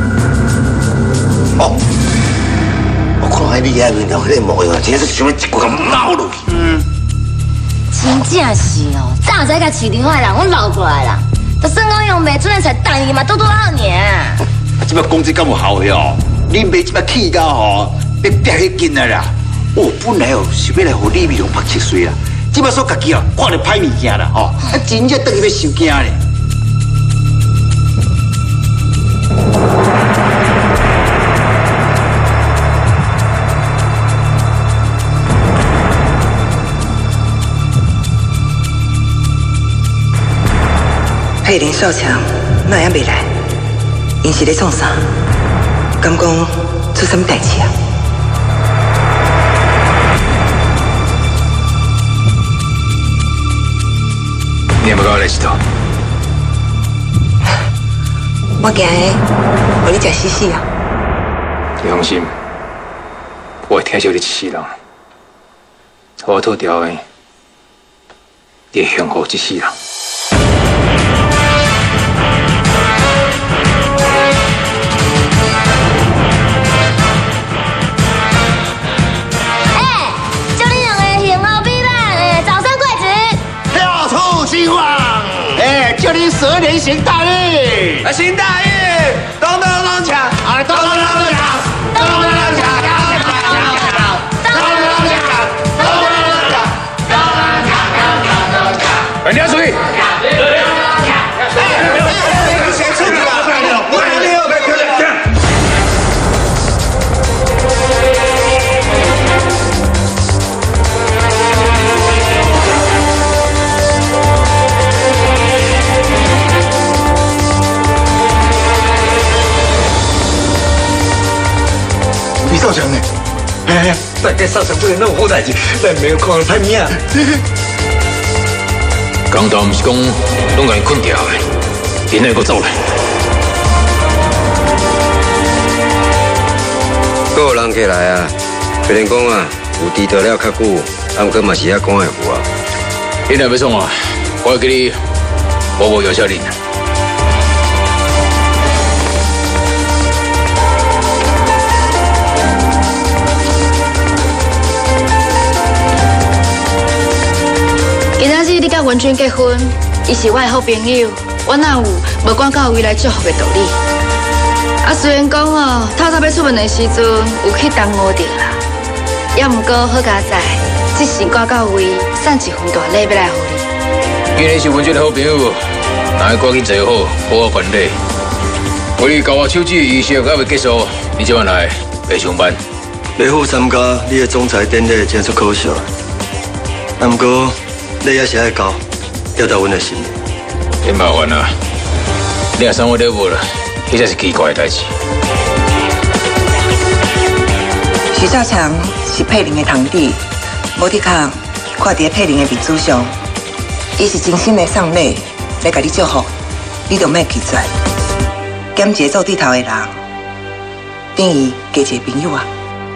[SPEAKER 10] 哦，我看喺你遐面头迄个模样，真是想要一骨甲捞落去。嗯，
[SPEAKER 14] 真正是哦，早知甲市场的人我捞过来啦，就算我用卖准的菜，等伊嘛拄拄好尔。
[SPEAKER 11] 啊，即摆讲这敢有效哟？你卖即摆气到吼，要憋迄劲啊啦！哦，本来哦是要来互李美龙拍七岁啦，即摆说家己哦看到歹物件啦吼，啊真正等于要受惊咧。
[SPEAKER 6] 佩林少强哪样未来？因是咧创啥？敢讲出什么代志啊？
[SPEAKER 2] 你也不跟我来一趟？
[SPEAKER 6] 我惊的，互你食死死啊！
[SPEAKER 2] 你放心，我会疼惜你一世人，我脱掉的，你会幸福一世人。
[SPEAKER 10] 希望，哎，祝你蛇年行大运！啊，行大运！咚咚咚锵，啊，咚咚咚锵，咚咚咚锵，咚咚咚锵，咚咚咚锵，咚咚咚锵，咚咚咚锵，咚咚咚锵。
[SPEAKER 2] 人家注意。
[SPEAKER 7] 李少强呢？哎，大家少强不能那么好代志，咱没有看到歹命。
[SPEAKER 2] 刚才不是讲拢甲伊困掉的，今日佫走来。
[SPEAKER 8] 阁有人起来啊！虽然讲啊，有低调了较久，啊，毋过嘛是遐赶的有啊。
[SPEAKER 2] 你若要创啊，我会给你无无药效啉。
[SPEAKER 3] 今仔日你甲文君结婚，伊是我的好朋友，我哪有无管到位来祝福的道理？啊，虽然讲哦，透早要出门的时阵有去东吴着啦，也毋过好佳在，即时挂到位，送一份大礼要来互你。
[SPEAKER 2] 既然是文君的好朋友，那要赶紧做好，好好管理。为你交我手指仪式还未结束，你今晚来来上班。
[SPEAKER 7] 来赴参加你的总裁典礼，真出可惜。啊，毋过。你也是爱交，吊到阮的心。
[SPEAKER 2] 你麻烦啦，你若送我礼物了，迄才是奇怪的代志。
[SPEAKER 6] 徐少强是佩玲的堂弟，无伫卡看伫佩玲的面子上，伊是真心的送礼，来甲你祝福，你就莫拒绝。减一个做对头的人，等于加一个朋友啊。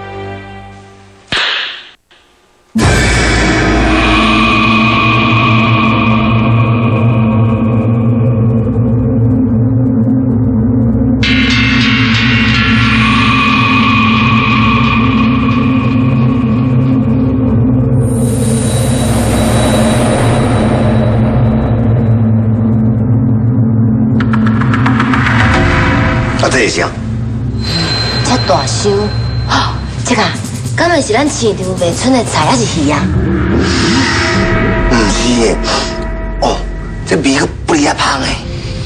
[SPEAKER 10] 这是啥？
[SPEAKER 14] 这大收，哦，这个敢会是咱市场卖剩的菜还是鱼啊？
[SPEAKER 10] 唔是的，哦，这味个不哩啊香的。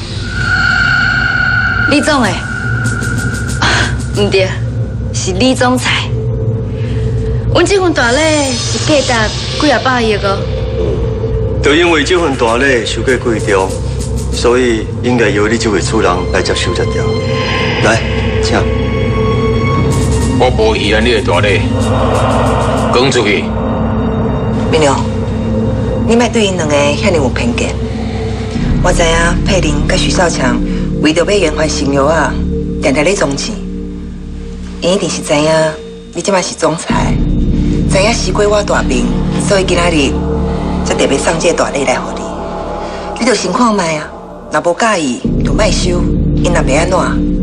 [SPEAKER 3] 李总诶，唔对，是李总裁。阮这份大礼是价值几啊百亿个。
[SPEAKER 7] 就因为这份大礼收价贵重，所以应该由你这位主人来接收才对。来，请。
[SPEAKER 2] 我无遗憾你的大礼，讲出去。
[SPEAKER 6] 明良，你莫对因两个遐尼有偏见。我知影佩玲甲徐少强为着要圆还新约啊，常常咧总钱。因一定是知影你即摆是总裁，知影死过我大名，所以今仔日才特别送这大礼来互你。你着先看卖啊，若无介意就莫收。 因若要安怎？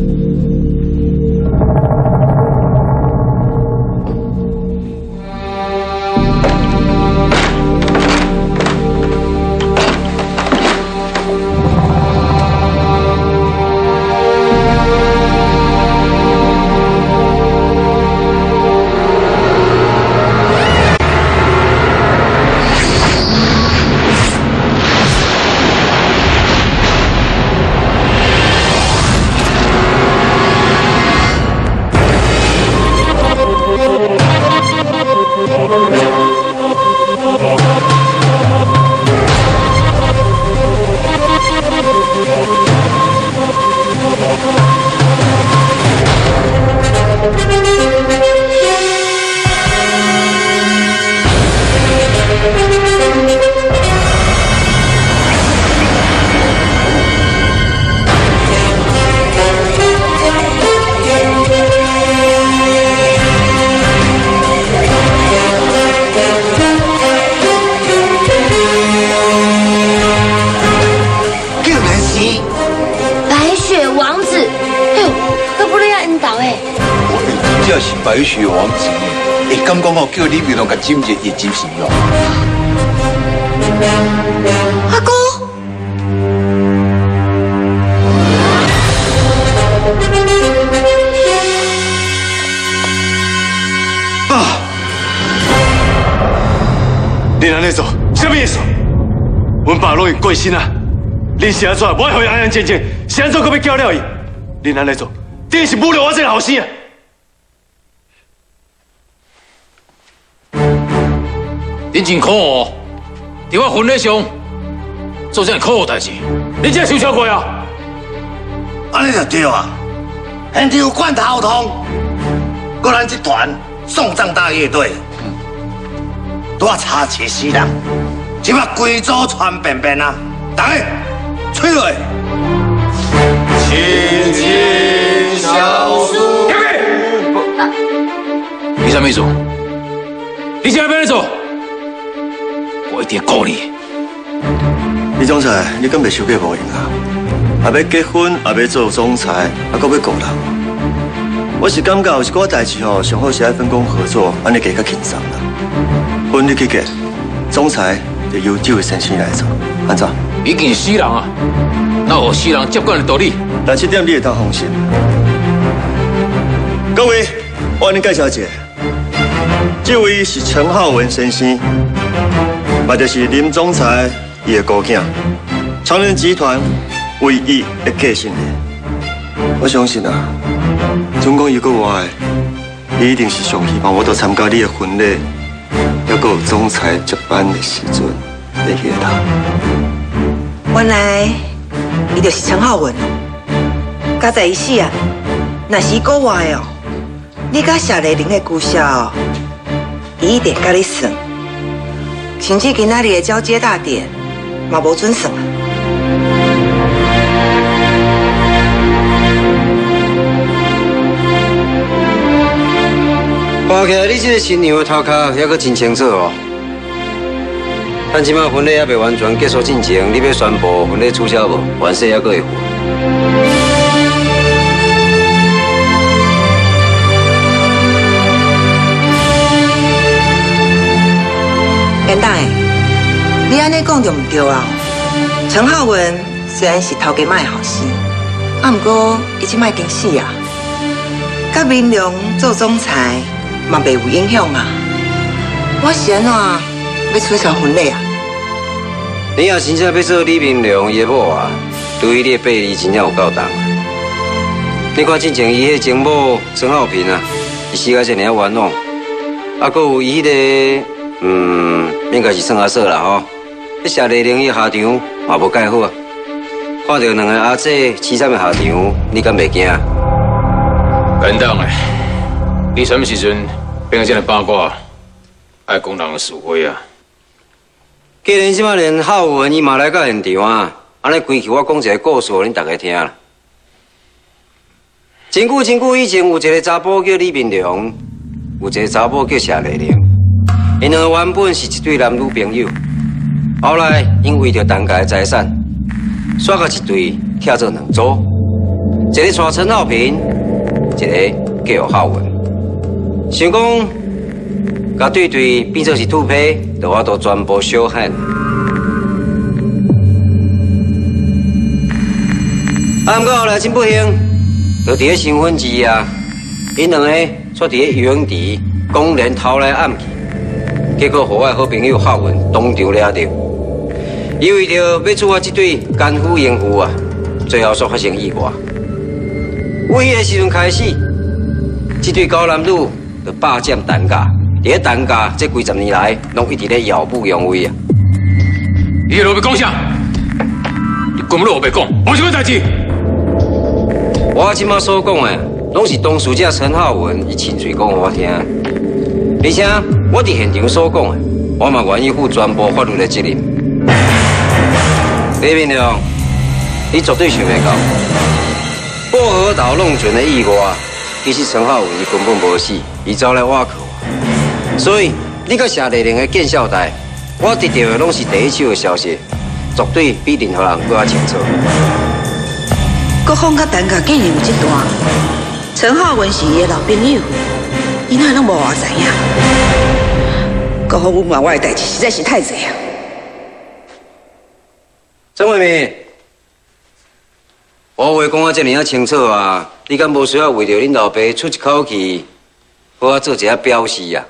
[SPEAKER 11] 白雪王子，会敢讲哦，叫李明龙甲จิ้一也真是哦。
[SPEAKER 6] 阿哥，
[SPEAKER 4] 爸，你安尼做，什么意思？阮爸拢已过身啊，恁是安怎？我互伊安安静静，是安怎搁要叫了伊？恁安尼做，等于是侮辱我这个后生啊！
[SPEAKER 2] 恁真可恶，伫我婚礼上做这样可恶代志，你真系受超过啊！
[SPEAKER 10] 安尼就对啊，现场有罐头通，搁咱这团送葬大乐队，拄啊查找死人，即摆规组传遍遍啊！大家吹落！亲亲小叔，
[SPEAKER 2] 你啥意思？你现在要安怎做？ 我一定告你！
[SPEAKER 7] 李总裁，你敢袂收过无用啊？也要结婚，也要做总裁，还阁要顾人。我是感觉有一寡代志吼，上好是爱分工合作，安尼加较轻松啦。婚你去结，总裁就由这位先生来做，安怎？
[SPEAKER 2] 已经死人啊！哪有死人接管的道理？
[SPEAKER 7] 但这点你会当放心。各位，我跟你介绍一下，这位是陈浩文先生。 嘛，就是林总裁伊的姑囝，长仁集团唯一的继承人。我相信啊，总讲伊个外，伊一定是上希望我到参加你的婚礼，还阁有总裁接班的时阵会记得。
[SPEAKER 6] 原来伊就是陈浩文哦，加在伊死啊，若是国外哦，你甲夏丽玲的故事哦，伊一定甲你算。 甚至今仔日的交接大典嘛无准算啊！
[SPEAKER 8] 看起来你这个新娘的头壳还阁真清楚哦。但即摆婚礼还未完全结束进前，你要宣布婚礼取消无？完事还阁会赴？
[SPEAKER 6] 简单诶，你安尼讲就唔对啊！陈浩文虽然是头家卖后生，啊，不过伊即卖经死啊，甲明良做总裁嘛袂有影响啊。我是安怎要取消婚礼啊？
[SPEAKER 8] 你若真正要做李明良伊的某啊，对于你的背离真正有够重。你看之前伊迄情某陈浩平啊，伊死甲这尔冤枉，啊，搁有伊迄个嗯。 应该是算阿嫂啦吼，迄夏丽玲伊下场嘛无介好啊。看到两个阿姐凄惨的下场，你敢袂惊？
[SPEAKER 2] 简单诶，你什么时阵变个这样八卦，爱讲人的是非啊？
[SPEAKER 8] 既然即摆连浩文伊嘛来到现场啊，安尼关起我讲一个故事，恁大家听啦。真久真久以前有一个查甫叫李明良，有一个查甫叫夏丽玲。 因两个原本是一对男女朋友，后来因为着单家的财产，煞甲一对拆做两组。 一个带陈浩平，一个叫浩文。想讲，甲对对变做是土皮，就我都全部小喊。啊，毋过后来真不幸，就伫咧新婚之夜，因两个却伫咧游泳池公然偷来暗去，结果互我好朋友浩文当场抓到。伊为着要处我这对奸夫淫妇啊，最后煞发生意外。为迄个时阵开始，这对高男女就霸占单价，伫咧单价这几十年来，拢一直咧耀武扬威啊！
[SPEAKER 2] 你落要讲啥？你根本落袂讲，无什么代志。
[SPEAKER 8] 我即马所讲的，拢是当事者陈浩文伊亲嘴讲我听，而且我伫现场所讲的，我嘛愿意负全部法律的责任。李明亮，你绝对想袂到，薄荷岛弄船的意外，其实陈浩文伊根本无死，伊走来挖苦我。所以你甲谢丽玲的见笑台，我得到的拢是第一手的消息，绝对比任何人更加清楚。
[SPEAKER 9] 国芳甲陈家竟然有这段，陈浩文是伊的老朋友，伊哪拢无我知影。国芳隐瞒我的代志实在是太济啊！
[SPEAKER 8] 陈慧明，我话讲啊这么啊清楚啊，你敢无需要为着恁老爸出一口气，好啊做一下表示啊？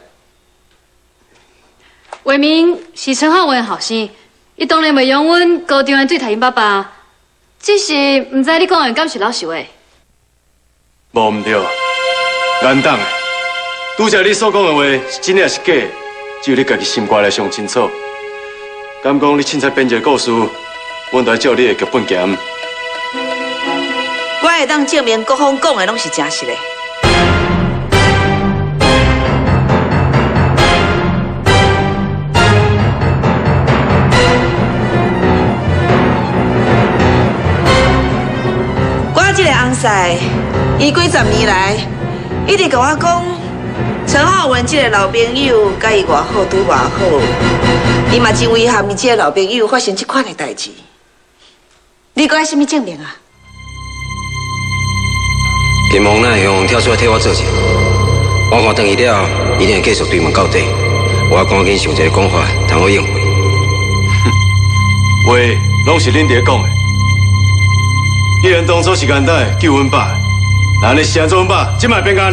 [SPEAKER 3] 伟明是陈浩文的后生，伊当然袂用阮高中的对待因爸爸，只是毋知你讲的敢是老实话。
[SPEAKER 4] 无毋对，严党的，拄则你所讲的话是真还是假，只有你家己心肝来上清楚。敢讲你凊彩编一个故事，阮就要照你的剧本行。
[SPEAKER 9] 我会当证明国芳讲的拢是真实的。我这个翁婿，伊几十年来一直跟我讲，陈浩文这个老朋友甲伊偌好，对偌好，伊嘛真遗憾伊这个老朋友发生这款的代志。你搁爱什么证明啊？
[SPEAKER 8] 金毛那样跳出来替我做事，我看等伊了，一定会继续对问到底。我赶紧想一个讲法，通好应付。
[SPEAKER 4] 话拢是恁伫咧讲的。既然当初是简单救阮爸，那你是安怎阮爸即摆变假呢？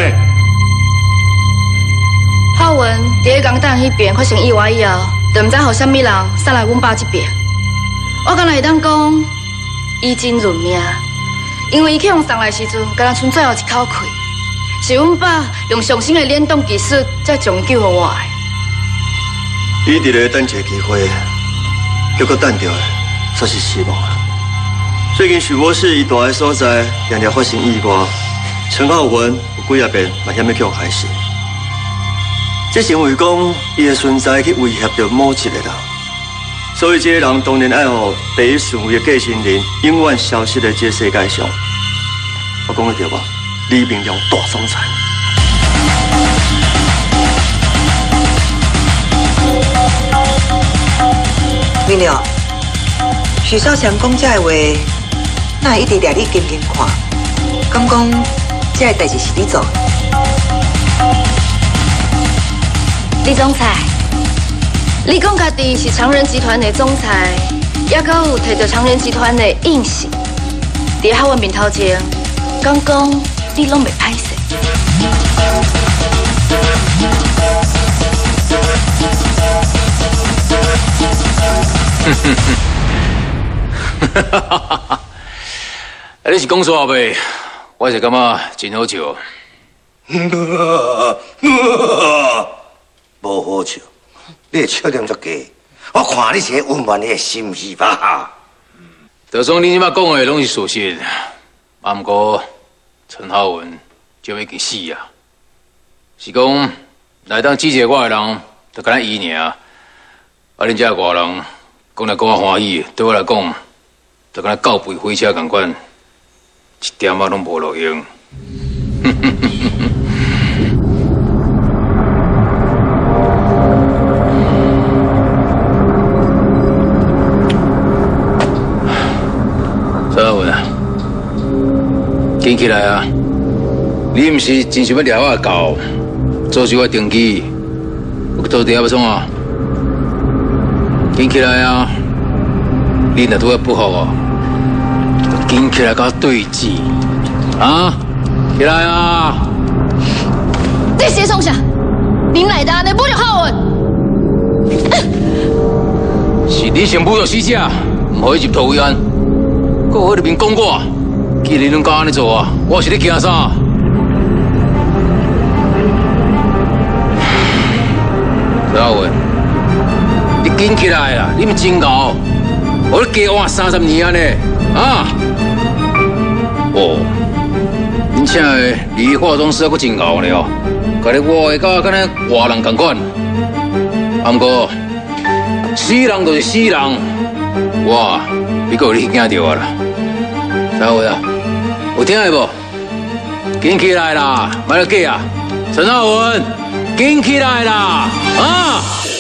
[SPEAKER 3] 浩文伫咧港蛋迄边发生意外以后，就毋知互啥物人杀来阮爸这边。我敢若会当讲，伊真认命。因为伊去互送来时阵，敢若剩最后一口气，是阮爸用上新的联动技术才将伊救互我的。
[SPEAKER 7] 伊伫咧等一个机会，结果等到的却是失望啊！最近许博士伊住的所在，常常发生意外，陈浩文有几啊遍嘛险要去互害死。这成为讲伊的存在去威胁着某一个人，所以这个人当然爱互第一顺位的继承人永远消失在这世界上。我讲得对无？李明亮大总裁。
[SPEAKER 9] 明亮，许少强讲这话，哪会一直掠你紧紧看？敢讲这个代志是你做的？
[SPEAKER 3] 李总裁，你讲家己是长仁集团的总裁，也搁有摕到长仁集团的印玺，伫海湾面头前，敢讲你拢袂歹势。
[SPEAKER 2] 哼哼哼，哈哈哈哈哈！啊，你是讲煞袂？我是感觉真好笑。
[SPEAKER 10] 无好笑，你的笑点足低，我看你是温暖你的心是吧？
[SPEAKER 2] 就算你即摆讲的拢是事实，啊，毋过陈浩文就已经死啊。是讲来当支持我的人，就敢若伊尔。啊，恁遮外人讲来讲我欢喜，对我来讲，就敢若狗吠火车共款，一点仔拢无路用。陈浩文啊， 紧起来啊！你唔是真想要掠我狗，做就我登记，我到底要创啊？紧起来啊！你若拄要不好哦，紧起来甲我对峙啊！起来啊！
[SPEAKER 5] 你是创啥？恁来的安尼侮辱好运？
[SPEAKER 2] 是你先侮辱死者，唔可以入土为安。搁喺入面讲我，既然恁敢安尼做啊，我是咧惊啥？赵文，你紧起来啦！你们真熬，我咧加换三十年安尼啊！哦，恁请的理化妆师还阁真熬呢哦，甲你画的甲敢若活人同款。啊，不过死人就是死人，我比较有你惊到啊啦。赵文啊，有听的无？紧起来啦，莫咧假啊！陈浩文，紧起来啦！啊！